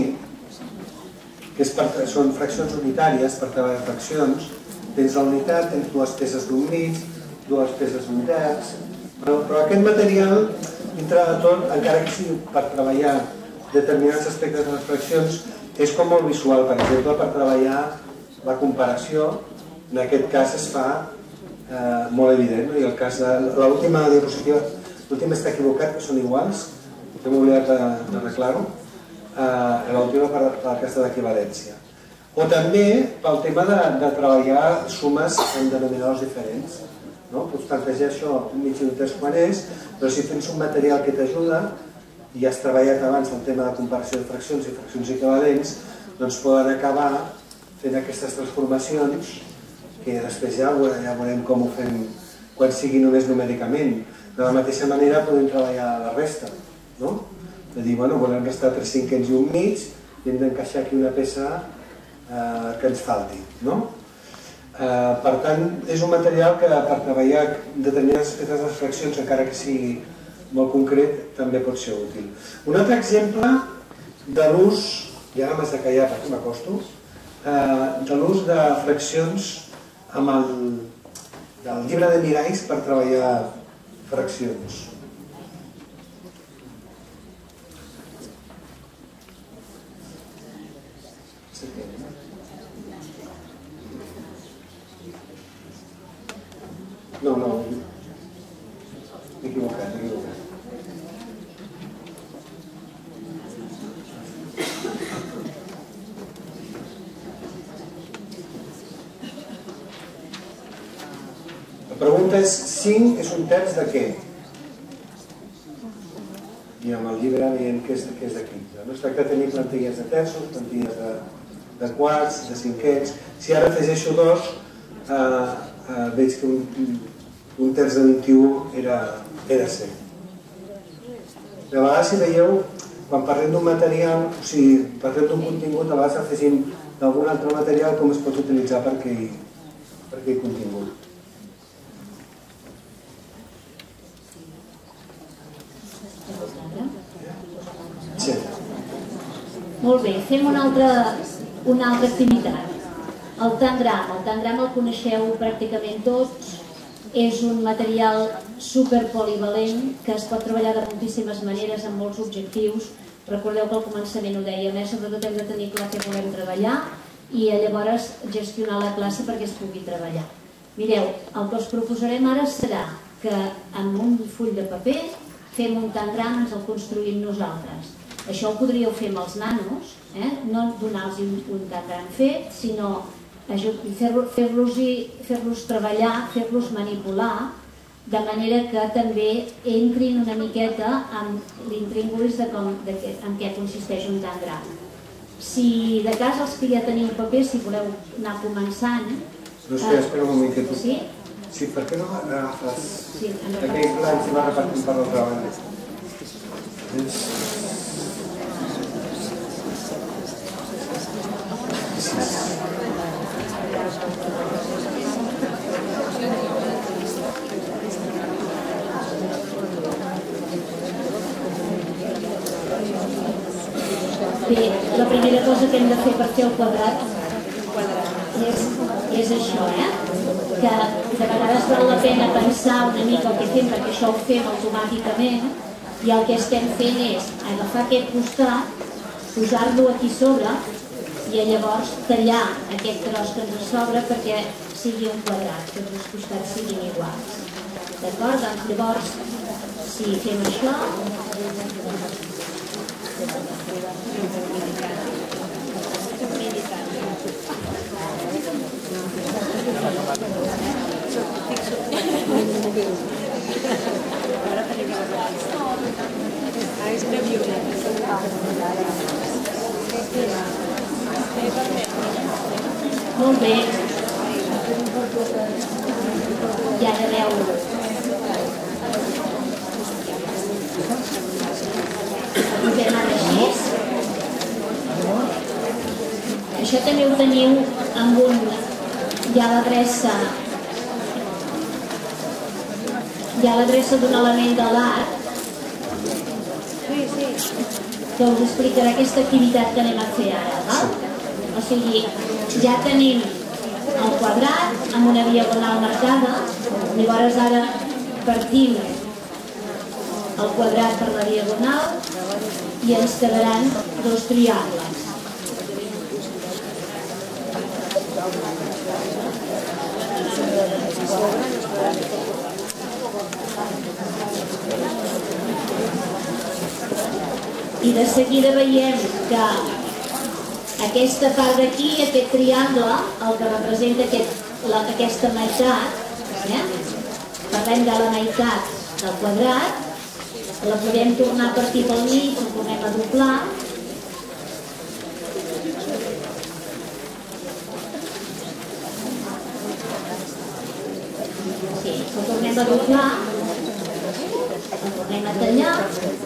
que és per, són fraccions unitàries, per treballar fraccions. Tens la unitat, tens dues peces d'un mig, dues peces d'un terç, però, però aquest material, dintre de tot, encara que sigui per treballar determinats aspectes de les fraccions, és com molt visual. Per exemple, per treballar la comparació, en aquest cas es fa eh, molt evident, no? I el cas de l'última diapositiva, l'última està equivocat, que són iguals, que m'he oblidat d'arreglar-ho, eh, l'última per el cas de l'equivalència. O també pel tema de, de treballar sumes en denominadors diferents. No? Pots plantejar això un mig i un terç quan és, però si tens un material que t'ajuda, i has treballat abans el tema de comparació de fraccions i fraccions equivalents, doncs poden acabar fent aquestes transformacions que després ja veurem com ho fem quan sigui només numèricament. De la mateixa manera podem treballar la resta, no? De dir, bueno, volem restar tres cinquens i un mig i hem d'encaixar aquí una peça eh, que ens falti, no? Eh, per tant, és un material que per treballar determinades aspectes de les fraccions, encara que sigui molt concret, també pot ser útil. Un altre exemple de l'ús, i ara m'has de callar perquè m'acosto, de l'ús de fraccions amb el del llibre de miralls per treballar fraccions. No, no, m'he equivocat, m'he equivocat. La pregunta és, cinc és un terç de què? I amb el llibre veiem que és de quinze. No es tracta de tenir plantilles de terços, plantilles de, de quarts, de cinquens. Si ara afegeixo dos, eh, eh, veig que un, un terç de vint-i-u era cec. De vegades, si veieu, quan parlem d'un material, o sigui, parlem d'un contingut, a vegades afegim d'algun altre material com es pot utilitzar per aquell contingut. Sí. Molt bé, fem una altra, una altra activitat. El tangram. El tangram el coneixeu pràcticament tots. És un material superpolivalent que es pot treballar de moltíssimes maneres, amb molts objectius. Recordeu que al començament ho dèiem, eh? Sobretot hem de tenir clar què volem treballar i llavors gestionar la classe perquè es pugui treballar. Mireu, el que us proposarem ara serà que amb un full de paper fem un tangram, ens el construïm nosaltres. Això ho podríeu fer amb els nanos, eh? No donar-los un tangram fet, sinó fer-los treballar, fer-los manipular, de manera que també entrin una miqueta en l'intríngulis de en què consisteix un tangram. Si de cas els que ja teniu paper, si voleu anar començant... No sé, espera un moment. Sí? Sí, per què no agafes aquell blanc i va repartint per l'altra banda? Bé, la primera cosa que hem de fer per fer el quadrat és això, eh? Que de vegades val la pena pensar una mica el que fem, perquè això ho fem automàticament, i el que estem fent és agafar aquest costat, posar-lo aquí sobre i llavors tallar aquest tros que ens sobra perquè sigui un quadrat, que els costats siguin iguals. D'acord? Doncs llavors, si fem això... Molt bé. I ara veu-lo. Posem ara així. Això també ho teniu amb un... Hi ha l'adreça... Hi ha l'adreça d'un element de l'art que us explicarà aquesta activitat que anem a fer ara, val? O sigui, ja tenim el quadrat amb una diagonal marcada, llavors ara partim el quadrat per la diagonal i ens quedaran dos triangles. I de seguida veiem que aquesta part d'aquí, aquest triangle, el que representa aquesta meitat, parlem de la meitat del quadrat, la podem tornar a partir pel mig, la tornem a doblar, sí, la tornem a doblar, la tornem a tallar,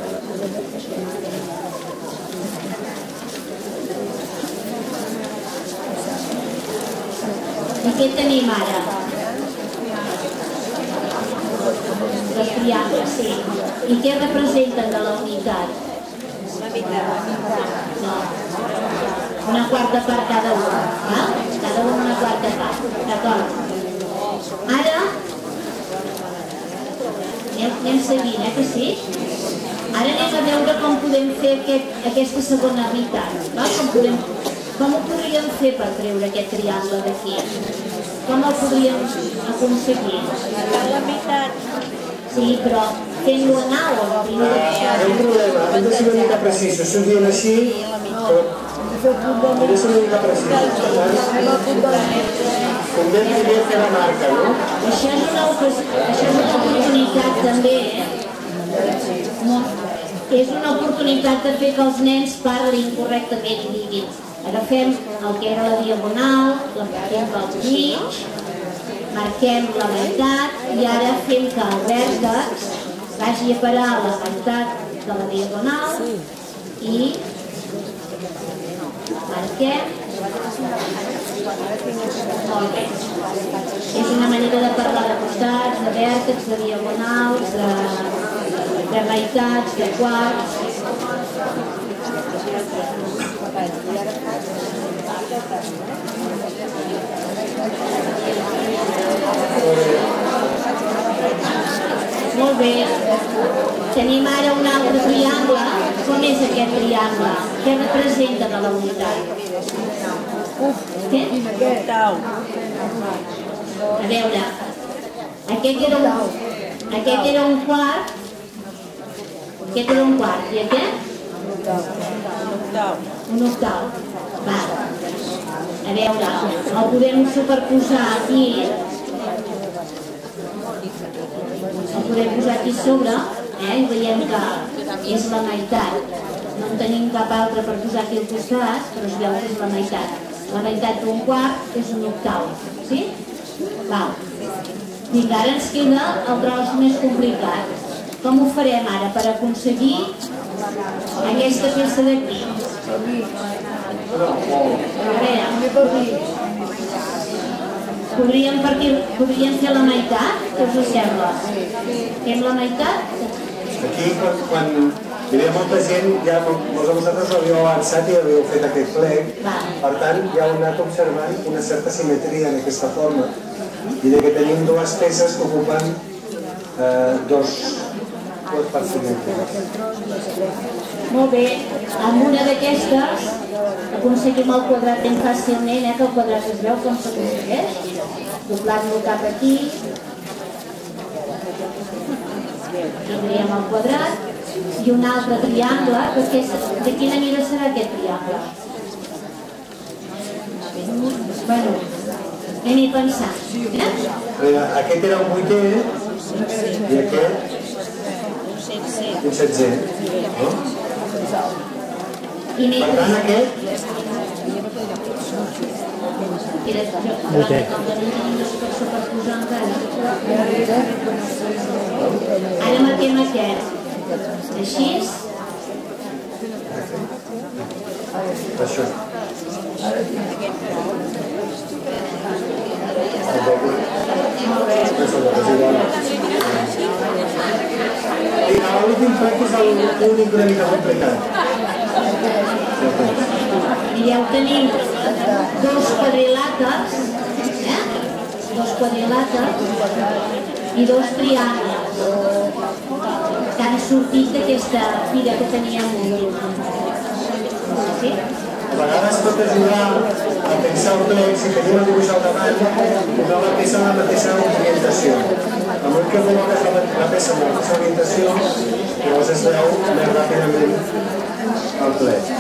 i què tenim ara? Dos triangles, sí. I què representen de la unitat? La meitat. No. Una quarta part cada una. Cada una una quarta part. D'acord. Ara, anem seguint, eh, que sí? Ara anem a veure com podem fer aquesta segona meitat. Com podem... Com ho podríem fer per treure aquest triangle d'aquí? Com el podríem aconseguir? La meitat. Sí, però fent-lo anar o no? Hi ha un problema, hem de ser una mica precisos. S'ho dient així, però hem de ser una mica precisos. Convé primer fer la marca, no? Això és una oportunitat també, eh? És una oportunitat de fer que els nens parlin correctament i diguin agafem el que era la diagonal, la partim pel mig marquem la meitat i ara fem que el vèrtex vagi a parar a la meitat de la diagonal i marquem. Molt bé. És una manera de parlar de costats, de vèrtex, de diagonals, de, de meitats, de quarts. Molt bé. Tenim ara un altre triangle. Com és aquest triangle? Què representa de la unitat? Què? A veure, aquest era un, aquest era un quart, aquest era un quart, i aquest? Un octau. Va. A veure, el podem superposar aquí, el podem posar aquí sobre, eh, i veiem que és la meitat. No en tenim cap altre per posar aquí al costat, però es veu que és la meitat. La meitat d'un quart és un octau, sí? Val. I ara ens queda el tros més complicat. Com ho farem ara per aconseguir aquesta peça d'aquí? A veure, podríem, partir, podríem fer la meitat? Què us sembla? Fem la meitat? Aquí, quan, quan hi havia molta gent, ja molts de vosaltres l'havíeu avançat i havíeu fet aquest plec. Per tant, ja heu anat observant una certa simetria en aquesta forma. I de que tenim dues peces que ocupen eh, dos, dos parts simètriques. Molt bé. Amb una d'aquestes aconseguim el quadrat ben fàcilment, eh, que el quadrat es veu com s'aconsegueix. Doblant-lo cap aquí. Tindríem el quadrat. I un altre triangle, perquè de quina mida serà aquest triangle? Bueno, anem-hi pensant. Eh? Aquest era un vuitè i aquest un setzè. No? Per tant, aquest... Ara marquem aquest. Així. Això. I l'últim plec és l'únic una mica complicat. Mireu, tenim dos quadrilàters, eh? dos quadrilàters i dos triangles que han sortit d'aquesta fira que teníem última. Sí? A vegades pot ajudar a pensar el plec, si tenim el dibuix al davant, posar la peça en la mateixa orientació. Amb un que col·loques la peça en la mateixa orientació, llavors es veu més ràpidament el plec.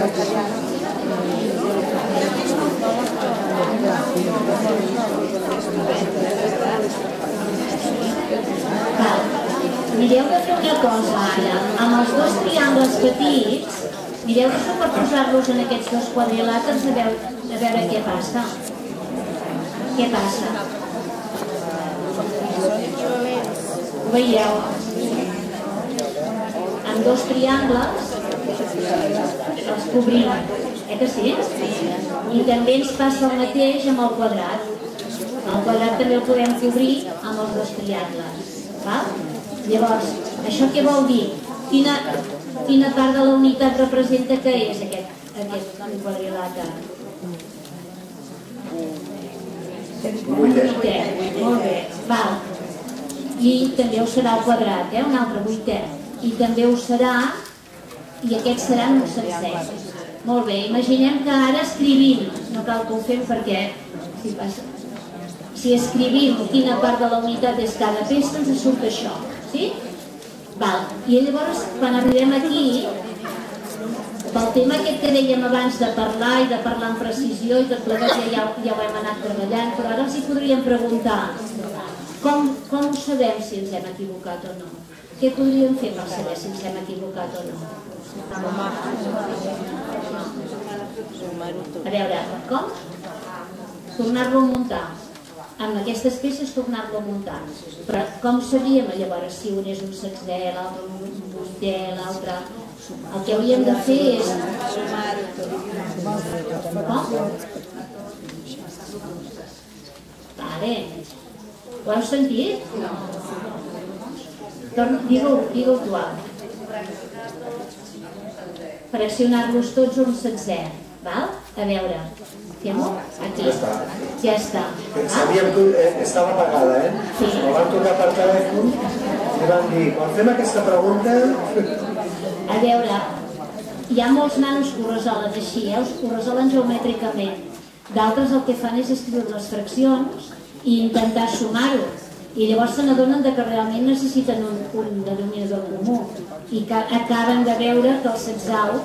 Mireu de fer una cosa ara. Amb els dos triangles petits, mireu de superposar-los en aquests dos quadrilàters a veure, a veure què passa. Què passa? Ho veieu? Amb dos triangles els cobrim. Eh que sí? I també ens passa el mateix amb el quadrat. El quadrat també el podem cobrir amb els dos triangles. Val? Llavors, això què vol dir? Quina, quina part de la unitat representa que és aquest, aquest quadrilàter? Vuitè. Molt bé. Val. I també ho serà el quadrat, eh? Un altre vuitè. I també ho serà, i aquests seran uns sencers. Molt bé. Imaginem que ara escrivim, no cal que ho fem perquè si passa... Si escrivim quina part de la unitat és cada peça, ens surt això. Sí? Val. I llavors, quan arribem aquí, pel tema aquest que dèiem abans de parlar i de parlar amb precisió i tot plegat ja, ja ho hem anat treballant, però ara els hi podríem preguntar com, com ho sabem si ens hem equivocat o no? Què podríem fer per saber si ens hem equivocat o no? A veure, com? Tornar-lo a muntar. amb aquestes peces tornar-lo a muntar. Però com sabíem llavors si un és un setzè, l'altre un vuitè, l'altre... El que hauríem de fer és... Com? Vale. Ho heu sentit? Digue-ho, digue-ho tu, Al. Fraccionar-los tots un setzè. Val? A veure, fem-ho? Aquí. Ja està. Sabíem que estava apagada, eh? Sí. Però vam trucar per telèfon i vam dir, quan fem aquesta pregunta... A veure, hi ha molts nanos que ho resolen així, eh? Ho resolen geomètricament. D'altres el que fan és escriure les fraccions i intentar sumar-ho. I llavors se n'adonen que realment necessiten un, un denominador comú. I que acaben de veure que el setzau,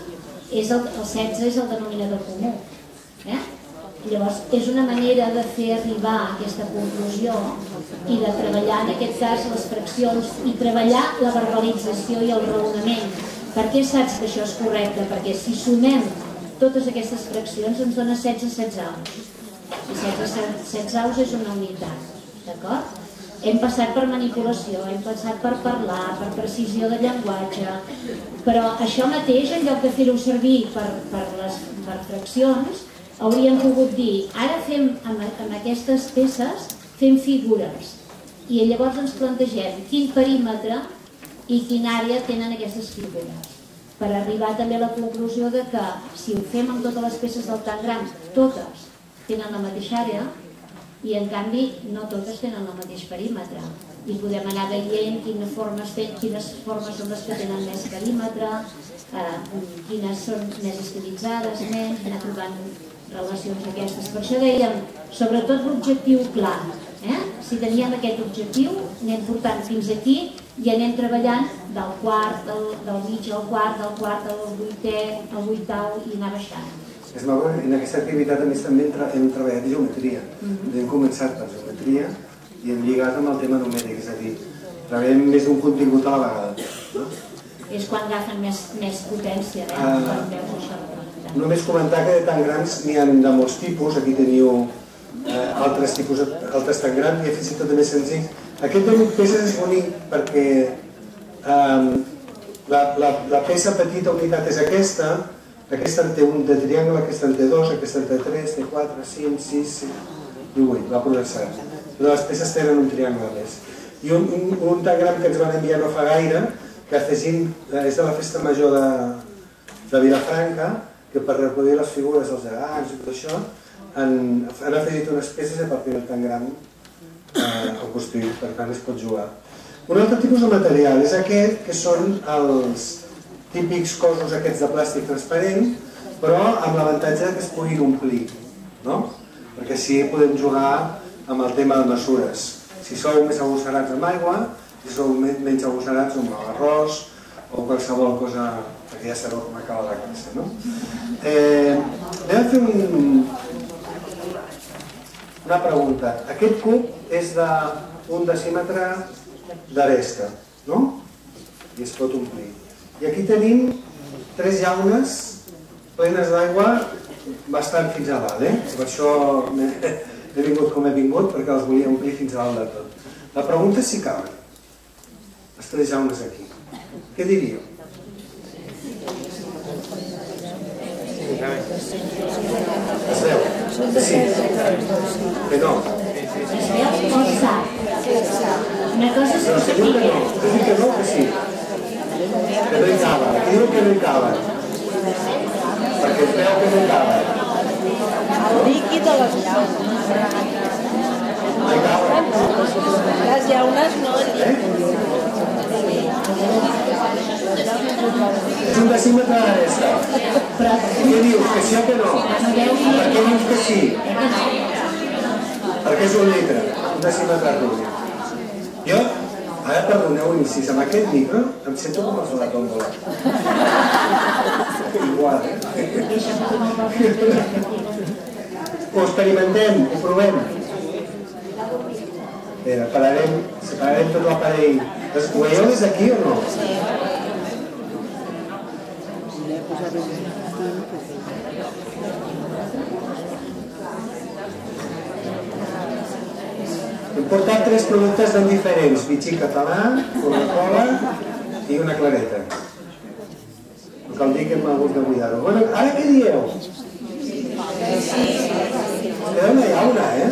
és el, el setze és el denominador comú. Eh? Llavors, és una manera de fer arribar a aquesta conclusió i de treballar, en aquest cas, les fraccions i treballar la verbalització i el raonament. Per què saps que això és correcte? Perquè si sumem totes aquestes fraccions ens dona setze setzaus. I setze setzaus és una unitat, d'acord? Hem passat per manipulació, hem passat per parlar, per precisió de llenguatge, però això mateix, en lloc de fer-ho servir per, per les per fraccions, hauríem pogut dir, ara fem amb, amb aquestes peces, fem figures. I llavors ens plantegem quin perímetre i quina àrea tenen aquestes figures. Per arribar també a la conclusió de que si ho fem amb totes les peces del tangram, totes tenen la mateixa àrea i en canvi no totes tenen el mateix perímetre. I podem anar veient quines formes, quines formes són les que tenen més perímetre, eh, quines són més estilitzades, menys, anar trobant relacions aquestes. Per això dèiem, sobretot l'objectiu clar. Eh? Si teníem aquest objectiu, anem portant fins aquí i anem treballant del quart, del, del mig al quart, del quart al vuitè, al vuitau i anar baixant. És maco, en aquesta activitat a més també hem treballat geometria. Hem començat per geometria i hem lligat amb el tema numèric, és a dir, treballem més d'un contingut a la vegada. És quan agafen més, més potència, eh? Uh, quan veus això. Només comentar que de tangrams n'hi ha de molts tipus, aquí teniu eh, altres tipus, altres tangrams, i fins i tot més senzill. Aquest de vuit peces és bonic perquè eh, la, la, la peça petita unitat és aquesta, aquesta en té un de triangle, aquesta en té dos, aquesta en té tres, té quatre, cinc, sis, set i vuit, va progressar. Totes les peces tenen un triangle més. I un, un, un tangram que ens van enviar no fa gaire, que afegim, és de la festa major de, de Vilafranca, que per reproduir les figures dels gegants i tot això han, han afegit unes peces a partir del tangram eh, al construït, per tant es pot jugar. Un altre tipus de material és aquest, que són els típics cosos aquests de plàstic transparent, però amb l'avantatge que es puguin omplir, no? Perquè així podem jugar amb el tema de mesures. Si sou més agosarats amb aigua, si sou menys agosarats amb l'arròs o qualsevol cosa, perquè ja sabeu com acaba la classe, no? Eh, anem a fer un, una pregunta. Aquest cub és d'un decímetre d'aresta, no? I es pot omplir. I aquí tenim tres llaunes plenes d'aigua bastant fins a dalt, eh? Per això he vingut com he vingut, perquè els volia omplir fins a dalt de tot. La pregunta és si caben les tres llaunes aquí. Què diríeu? Es veu? Sí. Que no? Es veu o sap? Una cosa és que s'aplica. Que diu que no, que sí. Que no hi cava. Aquí diu que no hi cava. Perquè es veu que no hi cava. El líquid o les llaunes? No hi cava. Les llaunes no, el líquid. És un decímetre d'aresta. Què dius? Que sí o que no? Per què dius que sí? Perquè és un litre, un decímetre d'arròs. Jo, ara perdoneu un incís, amb aquest micro em sento com els de la tòmbola. Igual, eh? Ho experimentem, ho provem. Espera, pararem, separarem tot l'aparell. Ho veieu des d'aquí o no? Hem portat tres productes ben diferents, bitxí català, Coca-Cola i una clareta. No cal dir que hem hagut de buidar-ho. Bueno, ara què dieu? Es queda una llauna, eh?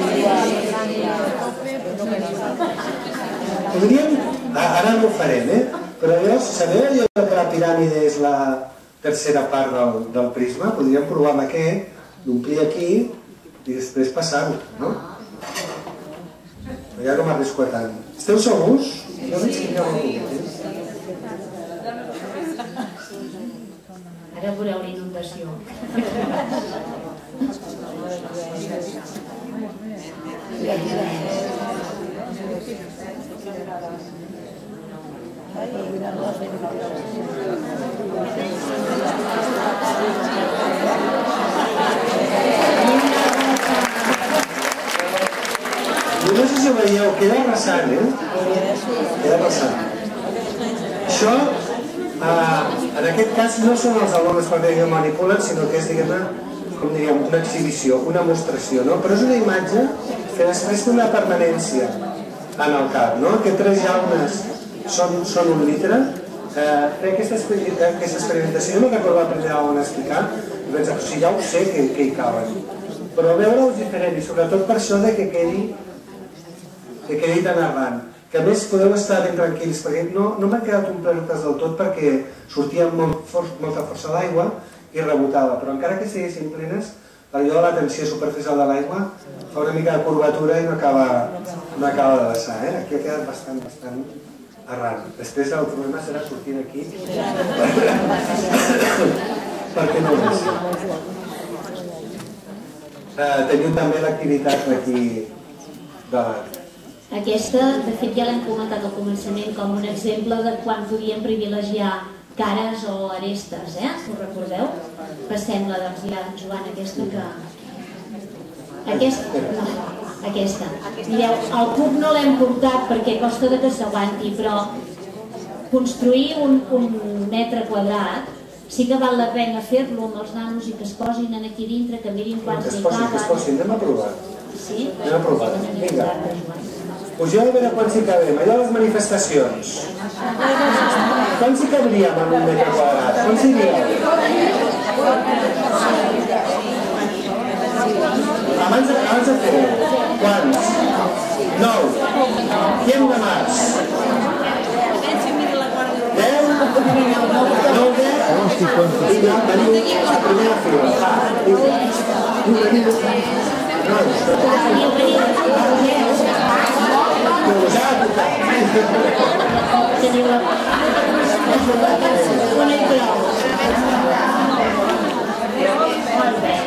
Podríem... Ara no ho farem, eh? Però llavors, sabeu allò que la piràmide és la tercera part del, del prisma? Podríem provar amb aquest, d'omplir aquí i després passar-ho, no? Però ja no m'arrisco tant. Esteu segurs? Jo veig que hi ha molt poquet. Ara veureu la inundació. Jo no sé si ho veieu, queda arrasant, eh? Queda arrasant. Això, eh, en aquest cas, no són els alumnes perquè ho manipulen, sinó que és, diguem-ne, com diríem, una exhibició, una mostració, no? Però és una imatge que després té una permanència en el cap, no? Aquests tres llaunes són, són un litre. Eh, fer aquesta, aquesta experimentació, jo no recordo la primera on explicar, i pensar, o sigui, ja ho sé que, que hi cauen. Però veure-ho és diferent, i sobretot per això de que quedi, que quedi tan arran. Que a més podeu estar ben tranquils, perquè no, no m'han quedat omplertes del tot perquè sortia molt for, molta força d'aigua i rebotava, però encara que estiguessin plenes, allò de la tensió superficial de l'aigua fa una mica de curvatura i no acaba, no acaba de vessar, eh? Aquí ha quedat bastant, bastant arran. Després el problema serà sortir d'aquí perquè no ho és. Uh, teniu també l'activitat d'aquí de l'art. Aquesta, de fet, ja l'hem comentat al començament com un exemple de quan podíem privilegiar cares o arestes, eh? Us recordeu? Passem-la, doncs, ja, Joan, aquesta que... Aquesta, no, aquesta. Mireu, el cub no l'hem portat perquè costa de que s'aguanti, però construir un, un metre quadrat sí que val la pena fer-lo amb els nanos i que es posin aquí dintre, que mirin quants hi caben. Que es posin, anem a provar. Sí? Anem a provar, vinga. Pugeu a veure quants hi cabem, allò de les manifestacions. Quants hi cabríem en un metre quadrat? Quants hi dieu? Abans de, abans de fer-ho, quants? Nou. Qui hem de març? Deu? Nou, deu? Vinga, veniu a primera fila. Veniu. Teniu la... Una i prou. Molt bé.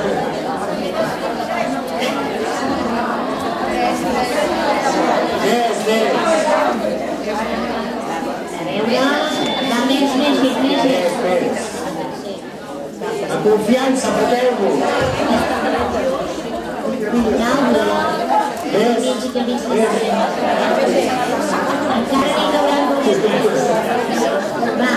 Yes, yes. A veure... Va més, més, més, més. Amb confiança, apreteu-vos. L'altre... Més. Encara n'hi hauran dues. Va.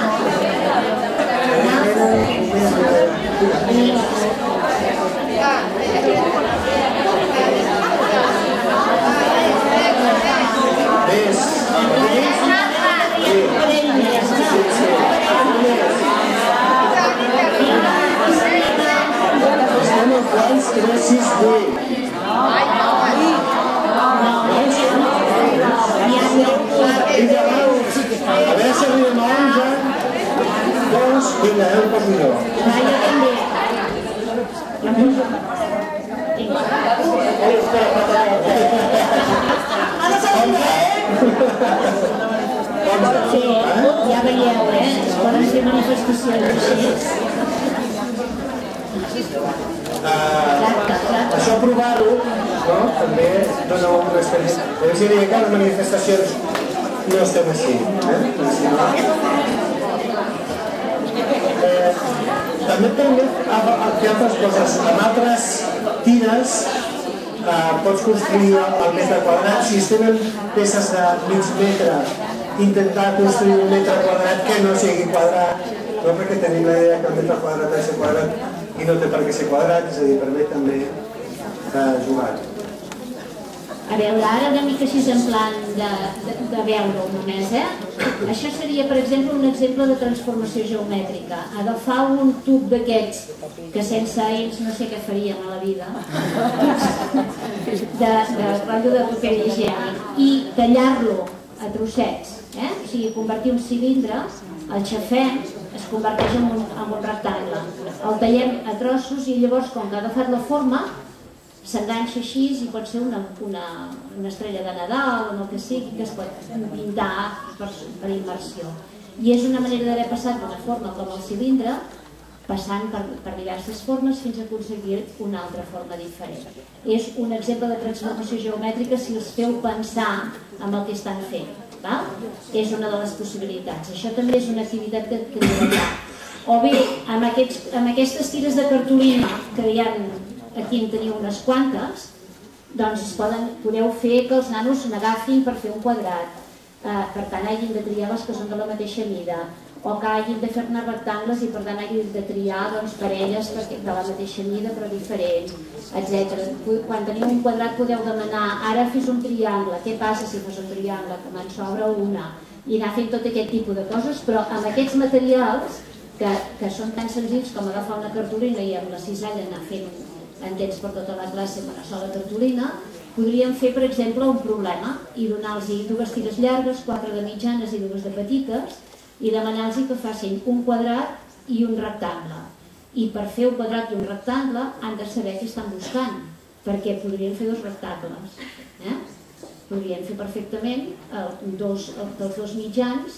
Més. Estem en quants? tres, sis, vuit. A veure si arribem a onze. Dos, vinga, eh, un poc millor. Sí, ja veieu, eh? Es poden fer manifestacions així. Això provar-ho, no? També dona una experiència. Llavors diria que les manifestacions no estem així. Eh? Eh, també permet fer altres coses. Amb altres tires eh, pots construir el metre quadrat. Si es tenen peces de mig metre, intentar construir un metre quadrat que no sigui quadrat, no? Perquè tenim la idea que el metre quadrat ha de ser quadrat i no té per què ser quadrat, és a dir, permet també eh, jugar. A veure, ara una mica així en plan de, de, de veure-ho només, eh? Això seria, per exemple, un exemple de transformació geomètrica. Agafar un tub d'aquests, que sense ells no sé què faríem a la vida, de, de rotllo de paper higiènic, i tallar-lo a trossets, eh? O sigui, convertir un cilindre, el xafem, es converteix en un, en un rectangle. El tallem a trossos i llavors, com que ha agafat la forma, s'enganxa així i pot ser una, una, una estrella de Nadal o el que sigui, que es pot pintar per, per immersió. I és una manera d'haver passat d'una forma com el cilindre, passant per, per diverses formes fins a aconseguir una altra forma diferent. És un exemple de transformació geomètrica si us feu pensar en el que estan fent. Val? És una de les possibilitats. Això també és una activitat que crearà. O bé, amb, aquests, amb aquestes tires de cartolina que hi ha, aquí en teniu unes quantes, doncs es poden, podeu fer que els nanos n'agafin per fer un quadrat. Eh, per tant, hagin de triar les que són de la mateixa mida, o que hagin de fer-ne rectangles i per tant hagin de triar doncs, parelles de la mateixa mida però diferents, etcètera. Quan teniu un quadrat podeu demanar, ara fes un triangle, què passa si fes un triangle? Que me'n sobra una. I anar fent tot aquest tipus de coses, però amb aquests materials que, que són tan senzills com agafar una cartolina i amb la cisalla anar fent en temps per tota la classe amb una sola cartolina, podríem fer, per exemple, un problema i donar-los dues tires llargues, quatre de mitjanes i dues de petites, i demanar-los que facin un quadrat i un rectangle. I per fer un quadrat i un rectangle han de saber què estan buscant, perquè podrien fer dos rectangles. Eh? Podrien fer perfectament eh, dos, dels dos mitjans,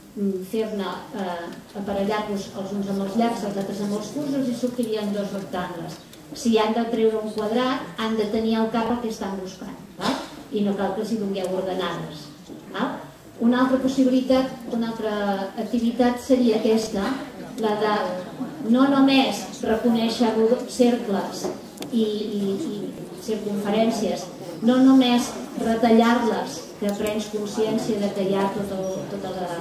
fer-ne, eh, aparellar-los els uns amb els llargs, els altres amb els curts, i sortirien dos rectangles. Si han de treure un quadrat, han de tenir al cap el que estan buscant, val? I no cal que els hi dongueu ordenades. Val? Una altra possibilitat, una altra activitat seria aquesta, la de no només reconèixer cercles i, i, i circunferències, no només retallar-les, que prens consciència de que hi ha tot el, tota la,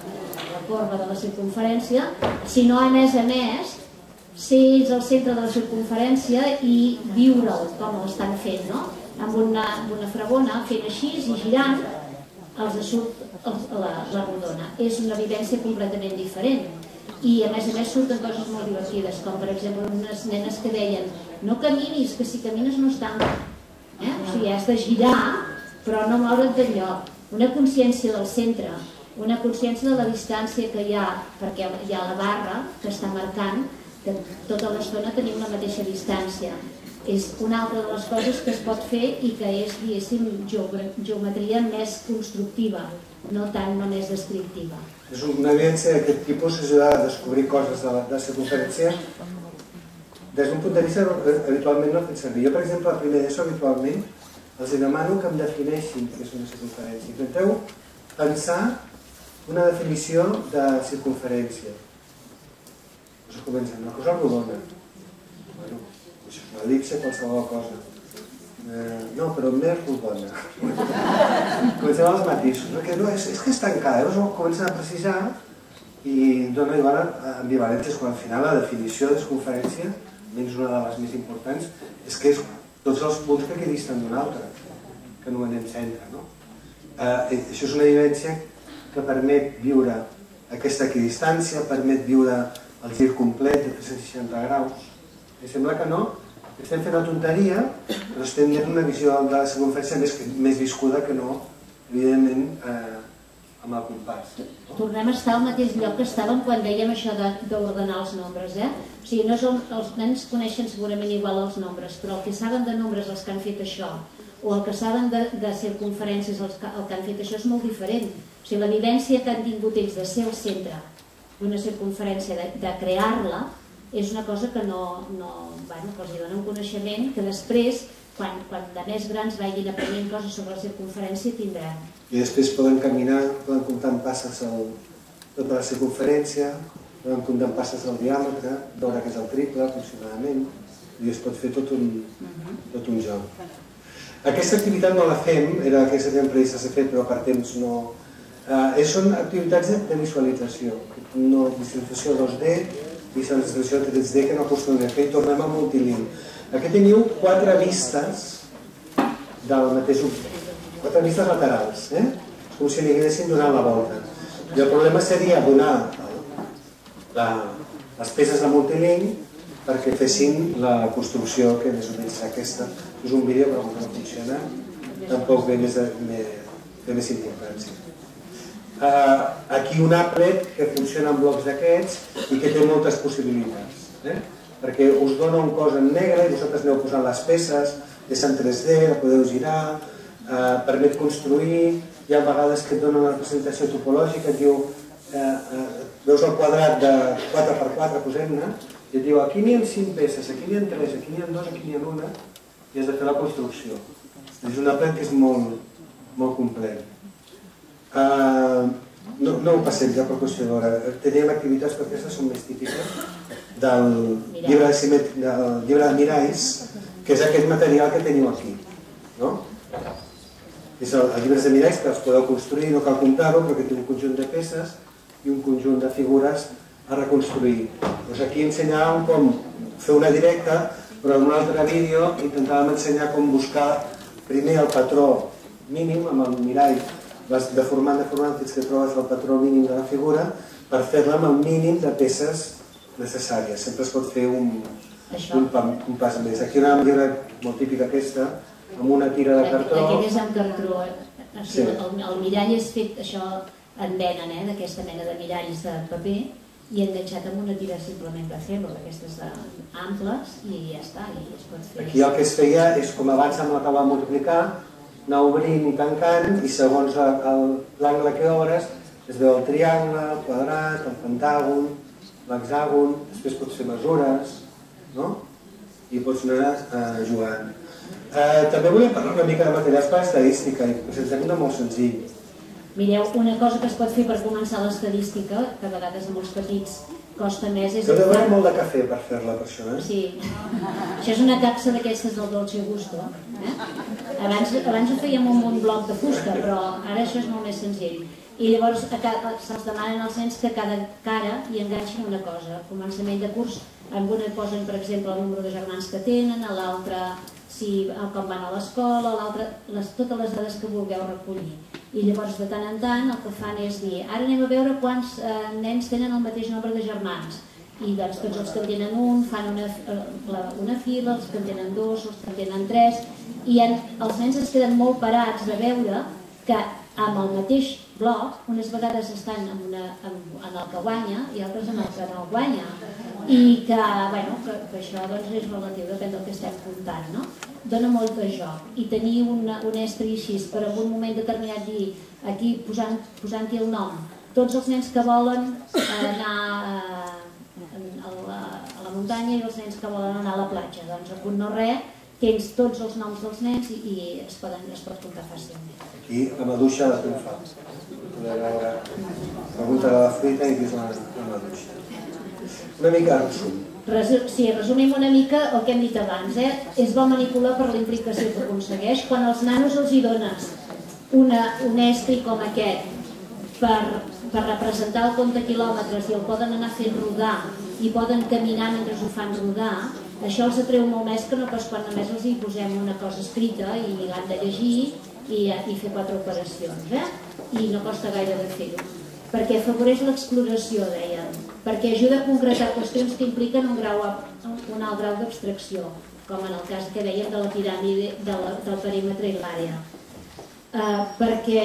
la corba de la circunferència, sinó a més a més ser ells al centre de la circunferència i viure'l com ho estan fent, no? Amb una, una fregona fent així i girant els surt els, la, la rodona. És una vivència completament diferent i a més a més surten coses molt divertides, com per exemple unes nenes que deien no caminis, que si camines no es tanca, eh? O sigui, has de girar però no moure't del lloc. Una consciència del centre, una consciència de la distància que hi ha, perquè hi ha la barra que està marcant que tota l'estona tenim la mateixa distància. És una altra de les coses que es pot fer i que és, diguéssim, geometria més constructiva, no tant només descriptiva. És una evidència d'aquest tipus, ajuda a descobrir coses de la, de la circunferència des d'un punt de vista habitualment no fet servir. Jo, per exemple, a primer d'ESO habitualment els demano que em defineixin què és una circunferència. Intenteu pensar una definició de circunferència. Us comencen, una cosa rodona. Bueno, això és una el·lipse, qualsevol cosa. Eh, no, però més rodona. Comencem amb els matisos. No? Que no, és, és que és tancada. Llavors comencen a precisar i dona igual ambivalències quan al final la definició de circunferència, menys una de les més importants, és que és tots els punts que equidisten d'un altre, que anomenem centre. No? Eh, això és una vivència que permet viure aquesta equidistància, permet viure el gir complet de tres cents seixanta graus. I sembla que no, estem fent una tonteria, però estem tenint una visió de la circunferència més, més viscuda que no, evidentment, eh, amb el compàs. Tornem a estar al mateix lloc que estàvem quan dèiem això d'ordenar els nombres. Eh? O sigui, no som, els nens coneixen segurament igual els nombres, però el que saben de nombres els que han fet això, o el que saben de, de circunferències els que, el que han fet això és molt diferent. O sigui, la vivència que han tingut ells de ser el centre d'una circunferència, de, de crear-la, és una cosa que no, no bueno, que els dona un coneixement que després, quan, quan de més grans vagin aprenent coses sobre la circunferència, tindran. I després poden caminar, poden comptar en passes el, tota la circunferència, poden comptar en passes el diàmetre, veure que és el triple, aproximadament, i es pot fer tot un, tot un joc. Aquesta activitat no la fem, era aquesta que hem previst de fer, però per temps no... Eh, són activitats de, de visualització, no visualització dos D, visualització tres D que no acostumem a fer, i tornem al multilingüe. Aquí teniu quatre vistes del mateix objecte. Quatre vistes laterals, eh? Com si li haguessin donat la volta. I el problema seria donar la, les peces de multilink perquè fessin la construcció que més o menys és aquesta. És un vídeo però com no funciona tampoc ve més, de més importància. Uh, aquí un applet que funciona amb blocs d'aquests i que té moltes possibilitats, eh? Perquè us dona un cos en negre i vosaltres aneu posant les peces, és en tres D, la podeu girar, uh, permet construir, hi ha vegades que et dona una representació topològica, et diu, uh, uh, veus el quadrat de quatre per quatre, posem-ne, i et diu, aquí n'hi ha cinc peces, aquí n'hi ha tres, aquí n'hi ha dos, aquí n'hi ha una, i has de fer la construcció. És un applet que és molt, molt complet. Uh, no, no ho passem ja per qüestió d'hora. Teníem activitats que aquestes són més típiques del llibre de, simet... del llibre de miralls, que és aquest material que teniu aquí, no? És el, el llibre de miralls que els podeu construir, no cal comprar-ho, però que té un conjunt de peces i un conjunt de figures a reconstruir. Doncs aquí ensenyàvem com fer una directa, però en un altre vídeo intentàvem ensenyar com buscar primer el patró mínim amb el mirall, vas deformant, deformant fins que trobes el patró mínim de la figura per fer-la amb el mínim de peces necessàries. Sempre es pot fer un, un, un pas més. Aquí una llibre molt típica aquesta, amb una tira de cartró. Aquest és amb cartró. O sigui, el, el mirall és fet, això en venen, eh, d'aquesta mena de miralls de paper, i enganxat amb una tira simplement placebo, d'aquestes amples, i ja està, i es pot fer. Aquí el que es feia és, com abans amb la taula de multiplicar, anar obrint i tancant, i segons l'angle que obres es veu el triangle, el quadrat, el pentàgon, l'hexàgon, després pots fer mesures, no? I pots anar eh, jugant. Eh, també volem parlar una mica de materials per estadística, i presentem una molt senzill. Mireu, una cosa que es pot fer per començar l'estadística, que a vegades a molts petits costa més, és... Heu de beure molt de cafè per fer-la, per això, eh? Sí. Això és una capsa d'aquestes del Dolce Gusto. Eh? Abans, abans ho fèiem amb un bloc de fusta, però ara això és molt més senzill. I llavors se'ls demanen als nens que cada cara hi enganxin una cosa. Al començament de curs, en una posen, per exemple, el número de germans que tenen, a l'altre si, com van a l'escola, a l'altre totes les dades que vulgueu recollir. I llavors de tant en tant el que fan és dir, ara anem a veure quants eh, nens tenen el mateix nombre de germans. I doncs tots els que en tenen un fan una, una fila, els que en tenen dos, els que en tenen tres, i en, els nens es queden molt parats de veure que amb el mateix bloc, unes vegades estan en, una, en, en el que guanya i altres en el que no guanya. I que, bueno, que, que això doncs, és relatiu, depèn del que estem comptant, no? Dona molt de joc. I tenir una, un estri així, per en un moment determinat dir, aquí posant-hi posant el nom, tots els nens que volen anar a, a, la, a la muntanya i els nens que volen anar a la platja, doncs a punt no res, tens tots els noms dels nens i, i es, poden, es pot comptar fàcilment. Aquí la maduixa de triomfar. Podeu veure, pregunta de la fruita i dius la, la maduixa. Una mica resum. Resu sí, resumim una mica el que hem dit abans. Eh? És bo manipular per la implicació que aconsegueix. Quan als nanos els hi dones una, un estri com aquest per, per representar el compte quilòmetres i el poden anar fent rodar i poden caminar mentre ho fan rodar, això els atreu molt més que no pas quan només els hi posem una cosa escrita i l'han de llegir i, i fer quatre operacions. Eh? I no costa gaire de fer-ho. Perquè afavoreix l'exploració, dèiem, perquè ajuda a concretar qüestions que impliquen un, grau, un alt grau d'abstracció, com en el cas que dèiem de la piràmide, de la, del perímetre i l'àrea. Uh, perquè,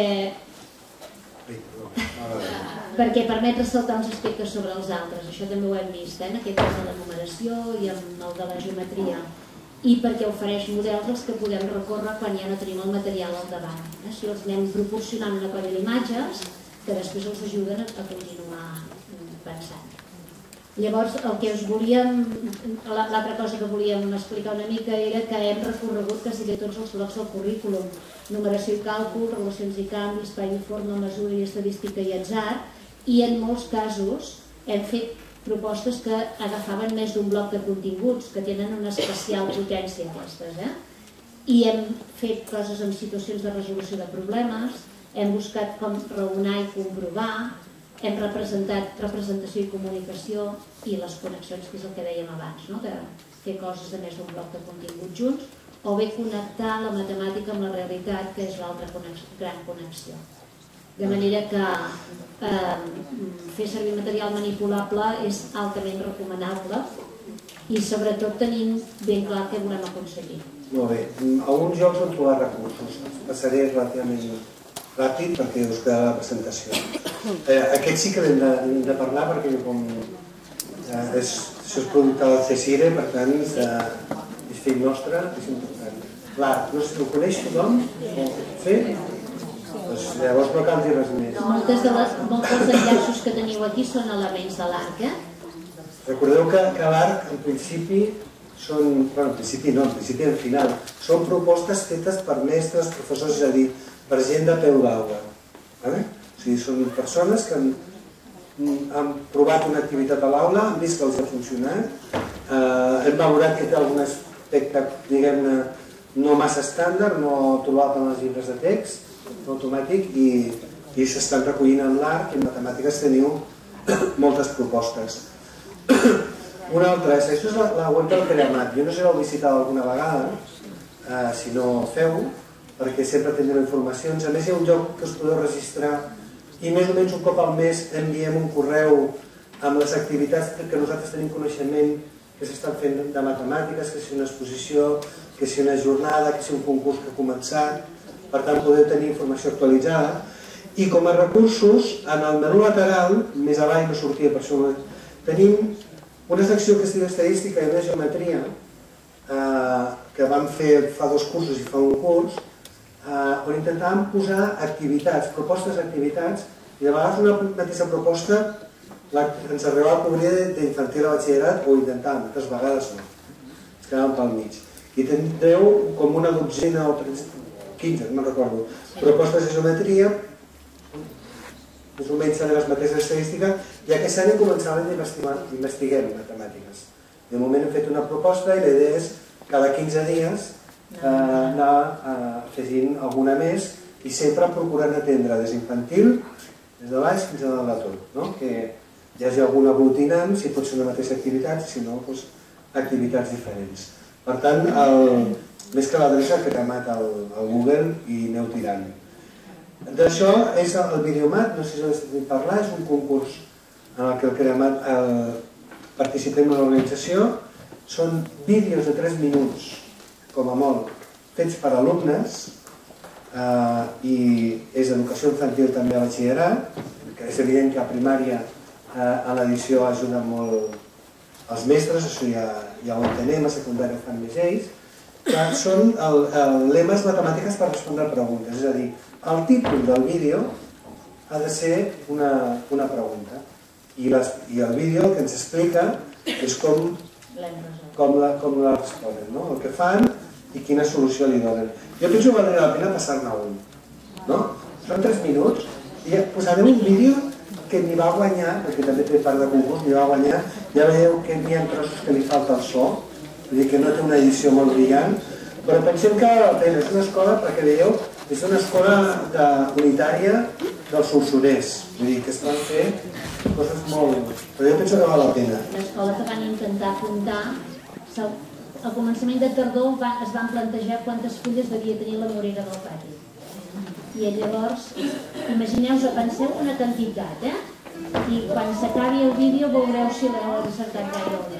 perquè permet ressaltar uns aspectes sobre els altres, això també ho hem vist, eh? En aquest cas de la numeració i amb el de la geometria, i perquè ofereix models als que podem recórrer quan ja no tenim el material al davant. Eh? Si els anem proporcionant una colla d'imatges, que després els ajuden a continuar pensant. Llavors, el que us volíem, l'altra cosa que volíem explicar una mica era que hem recorregut quasi tots els blocs del currículum. Numeració i càlcul, relacions i canvis, espai i forma, mesura i estadística i atzar, i en molts casos hem fet propostes que agafaven més d'un bloc de continguts, que tenen una especial potència aquestes. Eh? I hem fet coses en situacions de resolució de problemes, hem buscat com raonar i comprovar, hem representat representació i comunicació i les connexions, que és el que dèiem abans, no? De fer coses de més d'un bloc de contingut junts, o bé connectar la matemàtica amb la realitat, que és l'altra gran connexió. De manera que eh, fer servir material manipulable és altament recomanable i sobretot tenim ben clar què volem aconseguir. Molt bé. Alguns llocs on trobar recursos. Passaré relativament ràpid perquè us quedarà la presentació. Eh, aquest sí que l'hem de, de parlar perquè com eh, és, això és producte del CSIRE, per tant eh, és fill nostre, és important. L'art, no sé, ho coneix tothom? Sí? Doncs llavors no cal dir res més. Moltes de les, molts dels enllaços que teniu aquí són elements de l'arc, eh? Recordeu que, que l'arc, en principi, són, bueno, en principi no, en principi en final, són propostes fetes per mestres, professors, és a dir, per gent de peu d'aula. Vale? O sigui, són persones que han, han provat una activitat a l'aula, han vist que els ha funcionat, eh, hem valorat que té algun aspecte, diguem-ne, no massa estàndard, no trobable en els llibres de text, automàtic, i, i s'estan recollint en l'arc i en matemàtiques teniu moltes propostes. Una altra, això és la, la web del Creamat. Jo no sé si l'heu visitat alguna vegada, eh, si no feu, perquè sempre tindreu informacions. A més hi ha un lloc que us podeu registrar i més o menys un cop al mes enviem un correu amb les activitats que nosaltres tenim coneixement que s'estan fent de matemàtiques, que si una exposició, que si una jornada, que si un concurs que ha començat. Per tant, podeu tenir informació actualitzada. I com a recursos, en el menú lateral, més avall no sortia, per això tenim una secció que es diu Estadística i una Geometria, eh, que vam fer fa dos cursos i fa un curs, eh, on intentàvem posar activitats, propostes d'activitats, i de vegades una mateixa proposta la, ens arribava a cobrir d'infantil a batxillerat, o intentàvem, altres vegades no. Ens quedàvem pel mig. I tindreu com una dotzena o quinze, no me'n recordo, propostes de geometria, més o menys de les mateixes estadístiques, i aquest any començàvem a investigar matemàtiques. De moment hem fet una proposta i la idea és cada quinze dies anar afegint alguna més i sempre procurant atendre des d'infantil, des de baix fins a dalt de tot. Que hi hagi algun aglutinant, si pot ser una mateixa activitat, si no, activitats diferents. Per tant, més que l'adreça, cremat al Google i aneu tirant. D'això és el Videomat, no sé si heu sentit parlar, és un concurs en el que el Creamat participem en l'organització. Són vídeos de tres minuts, com a molt, fets per alumnes i és educació infantil també a batxillerat, que és evident que a primària a l'edició ajuden molt els mestres, això ja ho entenem, a secundària fan més ells, que són lemes matemàtiques per respondre preguntes, és a dir, el títol del vídeo ha de ser una pregunta i el vídeo el que ens explica és com la responen, el que fan i quina solució li donen. Jo penso que valdria la pena passar-ne un. Són tres minuts i posarem un vídeo que n'hi va guanyar, perquè també té part de concurs, n'hi va guanyar, ja veieu que n'hi ha trossos que li falta el so, vull dir que no té una edició molt brillant, però pensem que val la pena, és una escola, perquè veieu, és una escola unitària del Solsonès, vull dir que es van fer coses molt... però jo penso que val la pena. L'escola que van intentar fundar, al començament de tardor es van plantejar quantes fulles devia tenir la morera del pati. I llavors, imagineu-vos, penseu una quantitat, eh? I quan s'acabi el vídeo veureu si l'heu encertat gaire o no.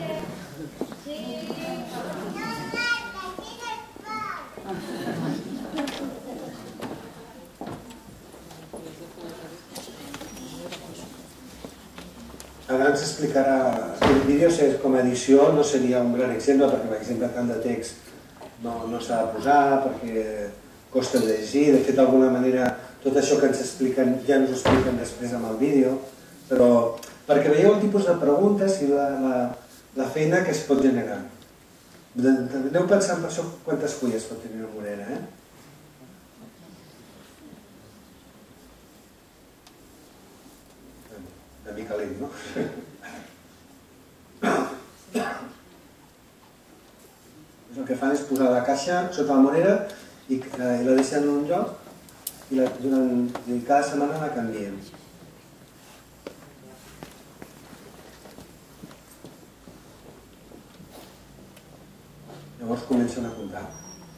Ara ens explicarà, el vídeo com a edició no seria un gran exemple perquè per exemple tant de text no s'ha de posar perquè costa de llegir, de fet d'alguna manera tot això que ens expliquen ja ens ho expliquen després amb el vídeo, però perquè veieu el tipus de preguntes i la feina que es pot generar. Aneu pensant per això quantes fulles pot tenir una morera, eh? Una mica lent, no? El que fan és posar la caixa sota la morera i la deixen en un lloc i cada setmana la canvien. Llavors comencen a comptar.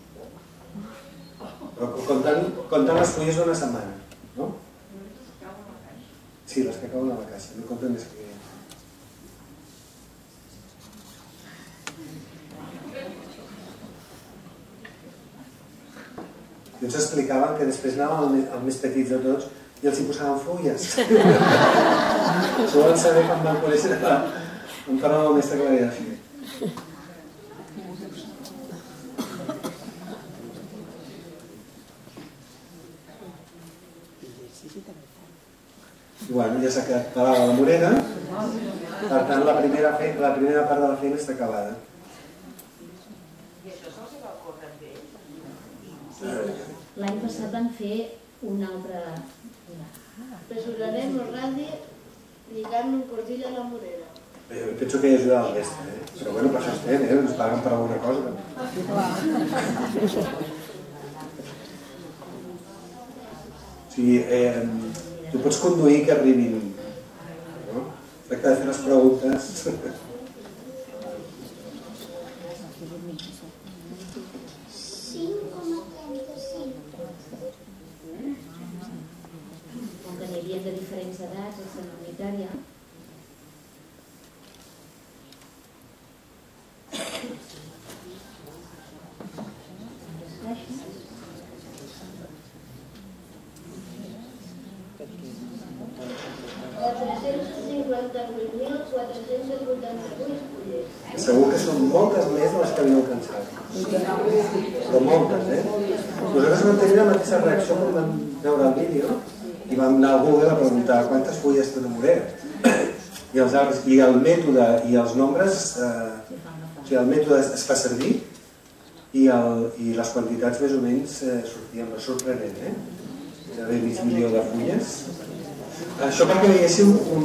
comptant les fulles d'una setmana, no? Sí, les que cauen a la caixa, no compten més que... I ens explicaven que després anàvem els més petits de tots i els hi posaven fulles. Això van saber quan van conèixer en parlant del mestre que l'havia de fer. I bueno, ja s'ha quedat acabada la morera, per tant la primera, fe, la primera part de la feina està acabada. I això se'ls va córrer amb ell? Sí, l'any passat van fer un altre... Mesurarem el radi lligant un cordell a la morera. Eh, penso que hi ajuda el mestre, eh? Però bueno, per això estem, eh? Ens paguen per alguna cosa. O sigui, eh, tu pots conduir que arribin, no? Tracta de fer les preguntes. Com que n'hi havia de diferents edats, a la unitària. quatre-cents cinquanta-vuit mil quatre-cents vuitanta-vuit fulles. Segur que són moltes més de les que havíem cansat. Però moltes, eh? Nosaltres vam tenir la mateixa reacció quan vam veure el vídeo i vam anar al Google a preguntar quantes fulles té una morera. I, els, i el mètode i els nombres, eh, o sigui, el mètode es fa servir i, el, i les quantitats més o menys eh, sortien sorprenent, eh? De mig milió de fulles. Això perquè veiéssiu un...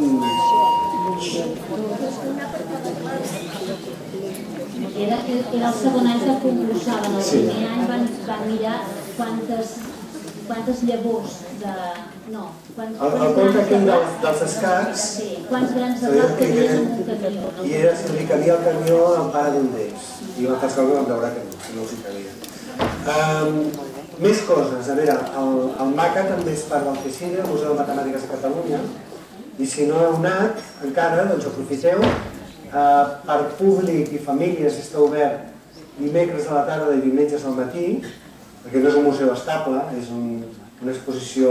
Era, era el segon any que concursaven. El Sí. primer any van, van mirar quantes, quantes llavors de... No, quants, El, el compte aquell dels, dels escacs, sí, quants grans de blat tenies en un camió. i era si li cabia el camió en pare d'un d'ells. I van fer el càlcul i vam veure que no, que no els hi cabia. Um, més coses. A veure, el, el MACA també és part del CSIC, el Museu de Matemàtiques de Catalunya, i si no heu anat encara, doncs aprofiteu. Uh, per públic i famílies està obert dimecres a la tarda i diumenges al matí, perquè no és un museu estable, és un, una exposició,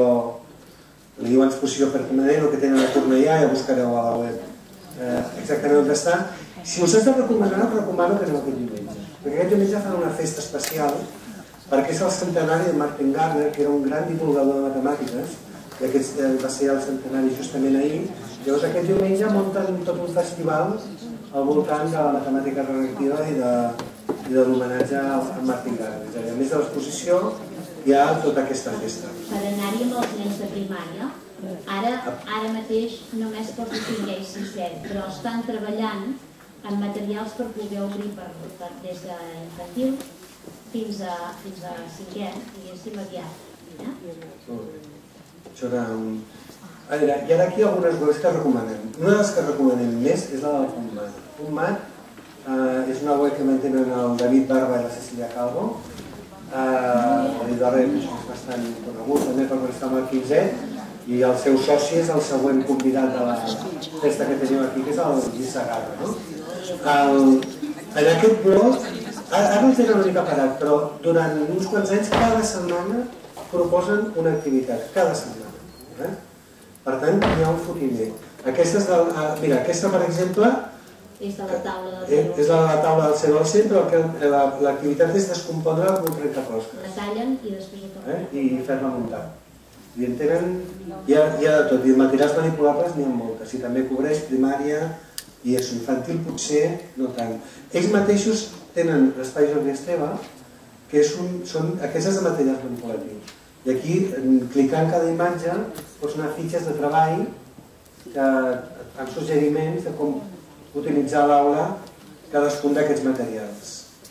li diuen exposició permanent, el que tenen a Cornellà, ja buscareu a la web eh, exactament on està. Si us has de recomanar, us recomano que aneu aquest diumenge, perquè aquest diumenge fan una festa especial, perquè és el centenari de Martin Gardner, que era un gran divulgador de matemàtiques, i aquest va ser el centenari justament ahir. Llavors aquest diumenge munten tot un festival al voltant de la matemàtica reactiva i de, i de l'homenatge a Martin Gardner. És a dir, a més de l'exposició, hi ha tota aquesta festa. Per anar-hi amb els nens de primària, ara, ara mateix només per cinquè i sisè, però estan treballant en materials per poder obrir per, per, des d'infantil fins a, fins a cinquè, diguéssim, aviat. Eh? Molt bé. Això era un... A veure, hi ha aquí algunes webs que recomanem. Una de les que recomanem més és la del PubMat. PubMat eh, és una web que mantenen el David Barba i la Cecilia Calvo. Eh, el David Barba és bastant conegut, també perquè està amb el quinzè, i el seu soci és el següent convidat de la festa que tenim aquí, que és el Lluís Segarra, no? El, en aquest blog, ara, ara el tenen una mica parat, però durant uns quants anys, cada setmana proposen una activitat, cada setmana. Eh? Per tant, hi ha un fotimer. Aquesta, és del, uh, mira, aquesta, per exemple, És de la taula del eh, és de la taula del zero al cent, però l'activitat és descompondre-la com trenta closques. La tallen i després ho tornen. Eh? I fer-la muntar. I en tenen, hi ha, hi ha de tot, i materials manipulables n'hi ha moltes, i també cobreix primària i és infantil potser no tant. Ells mateixos tenen l'espai Jordi Esteve, que és un, són aquestes de materials manipulatius. I aquí, clicant cada imatge, pots anar a fitxes de treball que fan suggeriments de com utilitzar a l'aula cadascun d'aquests materials.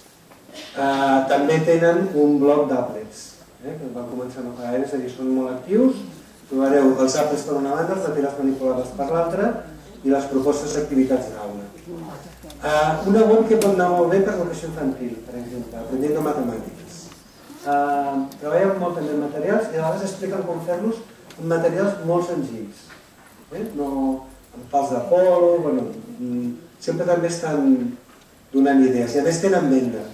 Uh, també tenen un bloc d'Aplets, eh, que van començar no fa gaire, és a dir, són molt actius. Trobareu els Aplets per una banda, els materials manipulables per l'altra i les propostes d'activitats d'aula. Uh, una web que pot anar molt bé per l'educació infantil, per exemple, aprendiendo matemàtiques. treballen molt també en materials i a vegades expliquen com fer-los en materials molt senzills. No amb pals de polo, bueno, sempre també estan donant idees i a més tenen venda.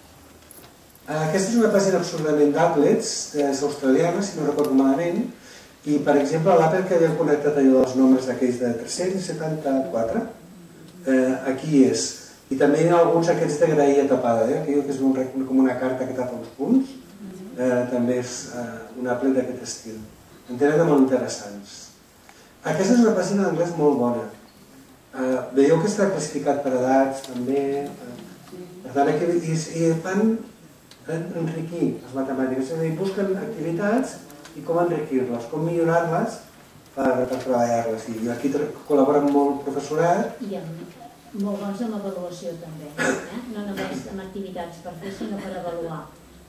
Aquesta és una pàgina absurdament d'Aplets, és australiana, si no recordo malament, i per exemple l'Apple que havia connectat allò dels nombres aquells de tres-cents setanta-quatre, aquí és. I també hi ha alguns aquests de graella tapada, que és com una carta que tapa uns punts, també és un Apple d'aquest estil. En tenen de molt interessants. Aquesta és una pàgina d'anglès molt bona. Veieu que està classificat per edats també, per tant aquí i fan enriquir les matemàtiques, és a dir, busquen activitats i com enriquir-les, com millorar-les per treballar-les. I aquí col·laboren molt professorat. I molt bons amb avaluació també, no només amb activitats per fer, sinó per avaluar.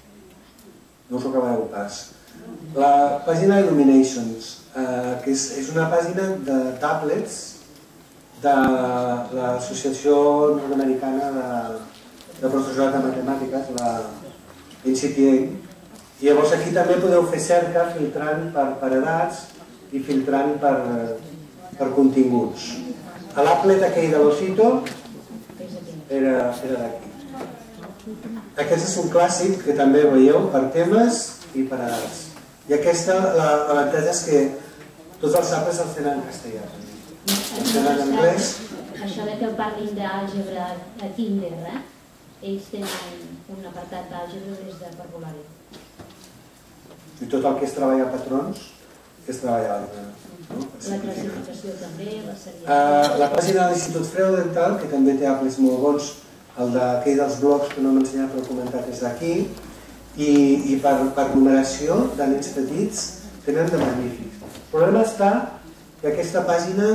No us ho acabareu pas. La pàgina Illuminations, que és una pàgina de tablets de l'Associació Nord-Americana de Professorat de Matemàtiques, la N C T A, i llavors aquí també podeu fer cerca filtrant per edats i filtrant per continguts. L'applet aquell de l'Osito era d'aquí. Aquest és un clàssic que també veieu per temes i per edats. I aquesta, l'avantatge és que tots els apples els tenen en castellà. Els tenen en anglès. Això que parlin d'àlgebra a Kinder, eh? Ells tenen un apartat d'àlgebra des de parvulari. I tot el que és treballar patrons és treballar l'àlgebra. La classificació també, la serialitat. La pàgina de l'Institut Freudenthal, que també té applets molt bons, el d'aquell dels blocs que no m'he ensenyat però he comentat és d'aquí, i per numeració de nens petits tenen de magnífics. El problema està que aquesta pàgina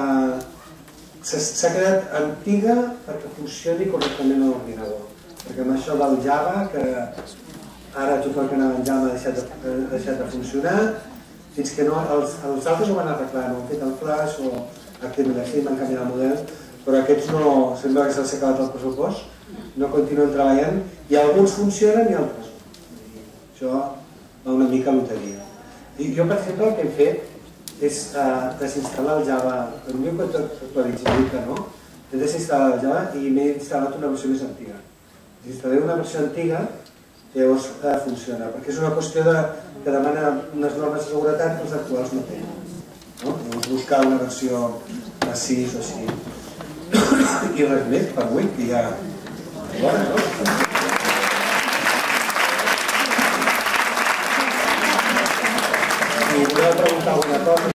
s'ha quedat antiga perquè funcioni correctament a l'ordinador. Perquè amb això del Java, que ara tot el que anava en Java ha deixat de funcionar, fins que els altres ho van arreglar, no han fet el Flash o H T M L cinc, van canviar el model, però aquests no, sembla que se'ls ha acabat el pressupost, no continuen treballant, i alguns funcionen i altres no. Això va una mica a loteria. Jo, per exemple, el que he fet és desinstal·lar el Java, per mi que actualitzi que no, he desinstal·lar el Java i m'he instal·lat una versió més antiga. Desinstal·lé una versió antiga i llavors funciona, perquè és una qüestió que demana unes normes de seguretat que els actuals no tenen. Llavors buscar una versió a sis o així. I res més per avui, que ja... Bona, no? Si voleu preguntar alguna cosa...